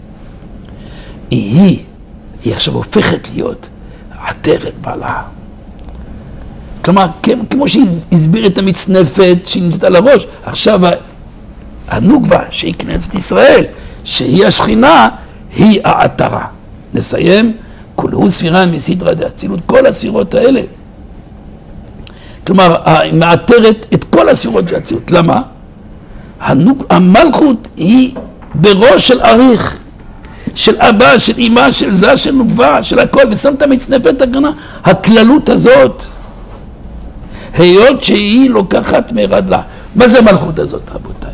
היא, היא עכשיו הופכת להיות עטרת בעלה. כלומר, כמו שהסביר את המצנפת שנמצאת על הראש, עכשיו הנוגבה שהיא כנסת ישראל, שהיא השכינה, היא העטרה. נסיים, כולהו ספירה מסדרא דאצילות, כל הספירות האלה. כלומר, היא מאתרת את כל הספירות של האצילות. למה? המלכות היא בראש של אריך, של אבא, של אמא, של זה, של נוגבה, של הכל, ושמת מצנפת הגנה. הכללות הזאת, היות שהיא לוקחת מרדלה. מה זה המלכות הזאת, רבותיי?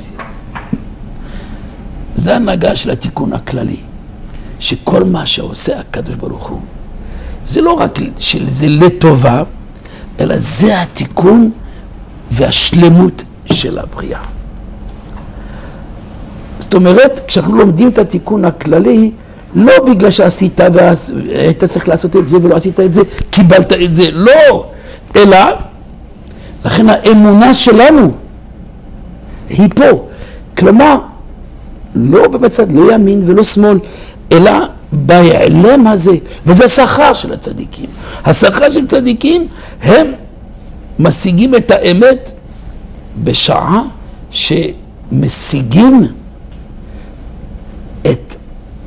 זה הנהגה של התיקון הכללי, שכל מה שעושה הקדוש ברוך הוא, זה לא רק שזה לטובה, אלא זה התיקון והשלמות של הבריאה. זאת אומרת, כשאנחנו לומדים את התיקון הכללי, לא בגלל שעשית והיית צריך לעשות את זה ולא עשית את זה, קיבלת את זה, לא, אלא, לכן האמונה שלנו היא פה. כלומר, לא בצד, לא ימין ולא שמאל, אלא בהיעלם הזה, וזה שכר של הצדיקים. השכר של צדיקים, הם משיגים את האמת בשעה שמשיגים את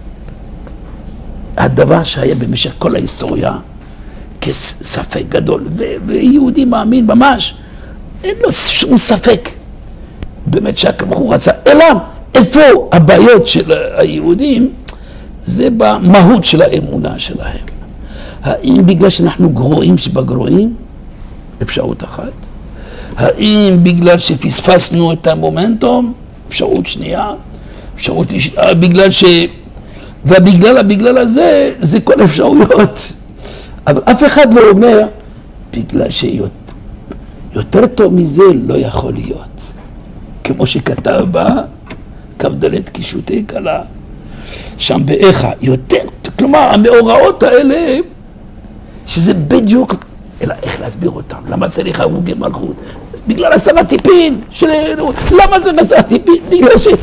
הדבר שהיה במשך כל ההיסטוריה כספק גדול, ויהודי מאמין ממש, אין לו שום ספק באמת שהקדוש ברוך הוא רצה, אלא איפה הבעיות של היהודים, זה במהות של האמונה שלהם. האם בגלל שאנחנו גרועים שבגרועים, אפשרות אחת, האם בגלל שפספסנו את המומנטום, אפשרות שנייה, אפשרות שנייה, בגלל ש... ובגלל הבגלל הזה, זה כל אפשרויות. אבל אף אחד לא אומר, בגלל שיותר טוב מזה לא יכול להיות. כמו שכתב בה, כבדלת קישוטי קלה, שם באיכה, יותר, כלומר, המאורעות האלה, שזה בדיוק, אלא איך להסביר אותם, למה צריך הרוגי מלכות? בגלל עשרה טיפין, של... למה זה עשרה טיפין? בגלל ש...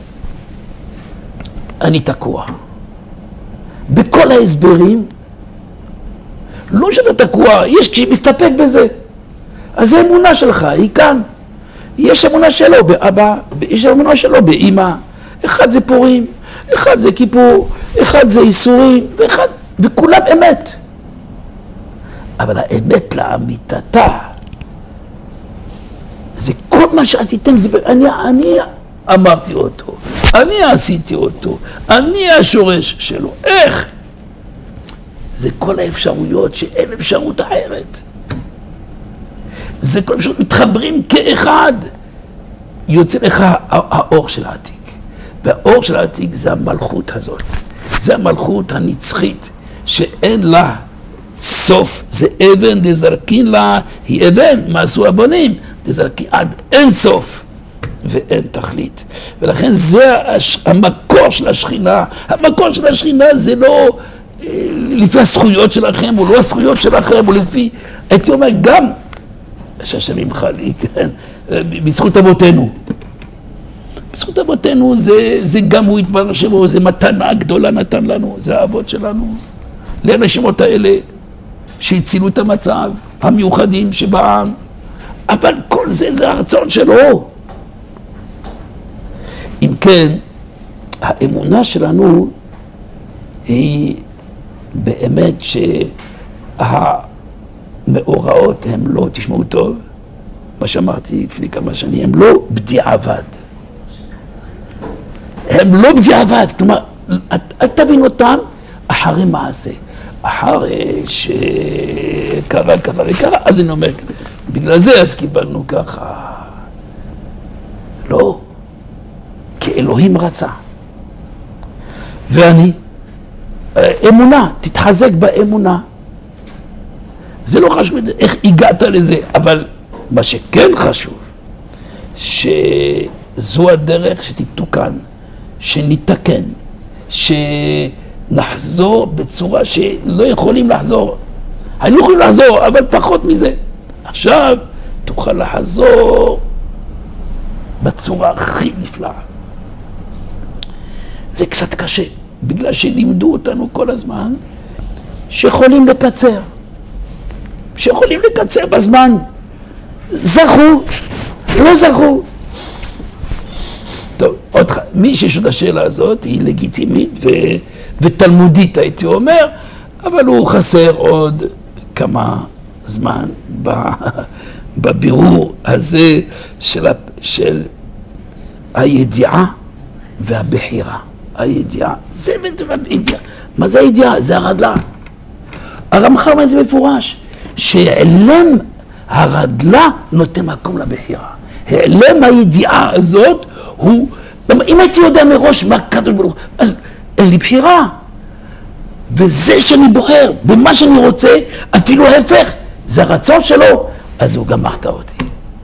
אני תקוע. בכל ההסברים, לא שאתה תקוע, יש כשמסתפק בזה. אז זה אמונה שלך, היא כאן. יש אמונה שלו באבא, יש אמונה שלו באמא. אחד זה פורים, אחד זה כיפור, אחד זה איסורים, ואחד, וכולם אמת. אבל האמת לאמיתתה, זה כל מה שעשיתם, זה, אני, אני אמרתי אותו, אני עשיתי אותו, אני השורש שלו. איך? זה כל האפשרויות שאין אפשרות אחרת. זה כל אפשרות, מתחברים כאחד. יוצא לך האור של העתיק. והאור של העתיק זה המלכות הזאת. זה המלכות הנצחית, שאין לה סוף. זה אבן דזרקין לה, היא אבן, מה עשו הבונים? דזרקין עד אין סוף. ואין תכלית. ולכן זה המקור של השכינה. המקור של השכינה זה לא לפי הזכויות שלכם, או לא הזכויות שלכם, או לפי, הייתי אומר, גם, שהשם ימחה לי, כן, בזכות אבותינו. בזכות אבותינו זה, זה גם הוא יתברר שבו, זה מתנה גדולה נתן לנו, זה האבות שלנו. לאנשימות האלה שהצילו את המצב, המיוחדים שבעם, אבל כל זה זה הרצון שלו. אם כן, האמונה שלנו היא באמת שהמאורעות הם לא, תשמעו טוב, מה שאמרתי לפני כמה שנים, הם לא בדיעבד. הם לא בדיעבד, כלומר, את תבין אותם אחרי מעשה. אחרי שקרה ככה וככה, אז אני אומר, בגלל זה אז קיבלנו ככה. לא. כי אלוהים רצה. ואני, אמונה, תתחזק באמונה. זה לא חשוב איך הגעת לזה, אבל מה שכן חשוב, שזו הדרך שתתוקן, שניתקן, שנחזור בצורה שלא יכולים לחזור. היינו יכולים לחזור, אבל פחות מזה. עכשיו תוכל לחזור בצורה הכי נפלאה. זה קצת קשה, בגלל שלימדו אותנו כל הזמן שיכולים לקצר, שיכולים לקצר בזמן. זכו, לא זכו. טוב, עוד ח... מי שיש עוד השאלה הזאת היא לגיטימית ו... ותלמודית הייתי אומר, אבל הוא חסר עוד כמה זמן ב... בבירור הזה של, של הידיעה והבחירה. הידיעה, זה הידיעה. מה זה הידיעה? זה הרדלה. הרמח"ל אומר את זה מפורש, שהעלם הרדלה נותן מקום לבחירה. העלם הידיעה הזאת הוא, אם הייתי יודע מראש מה הקדוש ברוך הוא, אז אין לי בחירה. וזה שאני בוחר, במה שאני רוצה, אפילו ההפך, זה הרצון שלו, אז הוא גמרת אותי.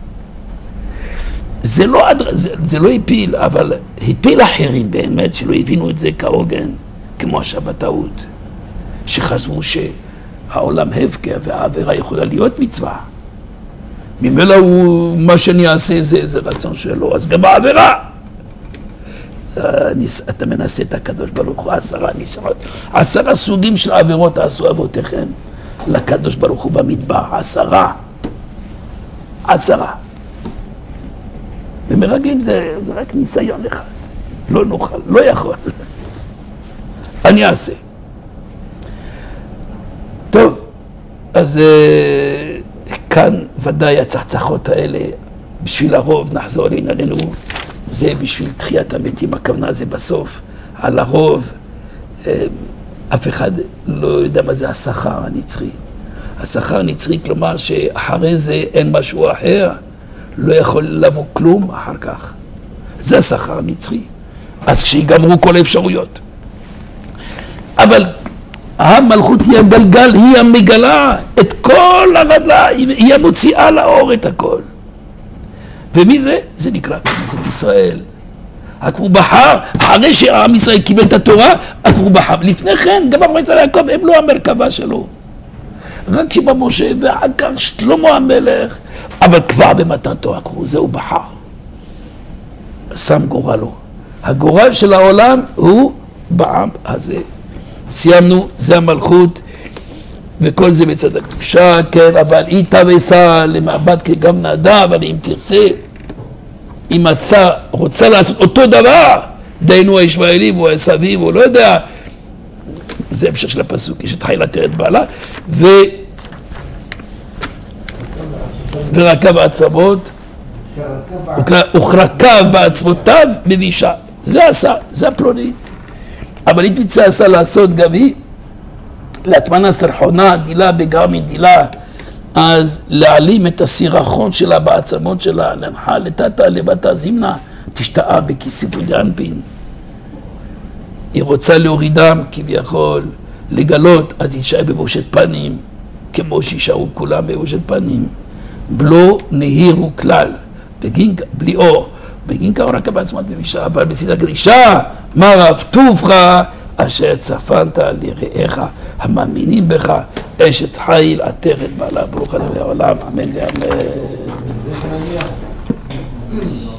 זה לא, זה, זה לא הפיל, אבל הפיל אחרים באמת, שלא הבינו את זה כהוגן, כמו השבתאות, שחשבו שהעולם הפקר והעבירה יכולה להיות מצווה. ממילא הוא, מה שאני אעשה זה, זה רצון שלו, אז גם העבירה. אתה מנסה את הקדוש ברוך הוא, עשרה ניסיונות, עשרה סוגים של עבירות עשו אבותיכם לקדוש ברוך הוא במדבר, עשרה, עשרה. ומרגלים זה, זה רק ניסיון אחד, לא נוכל, לא יכול. אני אעשה. טוב, אז כאן ודאי הצחצחות האלה, בשביל הרוב נחזור לענייננו, זה בשביל תחיית המתים, הכוונה זה בסוף, על הרוב, אף אחד לא יודע מה זה השכר הנצחי. השכר הנצחי, כלומר שאחרי זה אין משהו אחר, לא יכול לבוא כלום אחר כך. זה השכר הנצחי. אז כשיגמרו כל האפשרויות. אבל המלכות היא הגלגל, היא המגלה את כל הרדלה, היא המוציאה לאור את הכל. ומי זה? זה נקרא כנסת ישראל. הכור בחר, אחרי שעם ישראל קיבל את התורה, הכור בחר. לפני כן, גם אברהם יעקב, הם לא המרכבה שלו. רק שבא משה ואחר כך שלמה המלך, אבל כבר במתנתו הכור, זהו בחר. שם גורלו. הגורל של העולם הוא בעם הזה. סיימנו, זה המלכות, וכל זה בצד הקדושה, כן, אבל היא תבסה למעבד כגם נעדה, אבל אם תרצה, אם מצא, רוצה לעשות אותו דבר, דיינו הישמעאלים או העשבים, או לא יודע, זה המשך של הפסוק, יש את חיל עטרת בעלה, ו... ורקב בעצמות, וכרקב בעצמותיו מבישה. זה עשה, זה הפלונית. אבל היא תמצא עשה לעשות גם היא, להטמנה סרחונה, דילה בגרמין דילה, אז להעלים את הסירחון שלה בעצמות שלה, להנחה לטאטה לבטה זימנה, תשתאה בכיסיפו דאנפין. היא רוצה להורידם כביכול, לגלות, אז יישאר בבושת פנים, כמו שישארו כולם בבושת פנים. בלו נהירו כלל, בגין, בלי אור, בגין כאור רק בעצמת בבישה, אבל בצד הגרישה, מה רב טובך, אשר צפנת לרעיך, המאמינים בך, אשת חיל עטרת בעלה, ברוך ה' לעולם, אמן ואמן.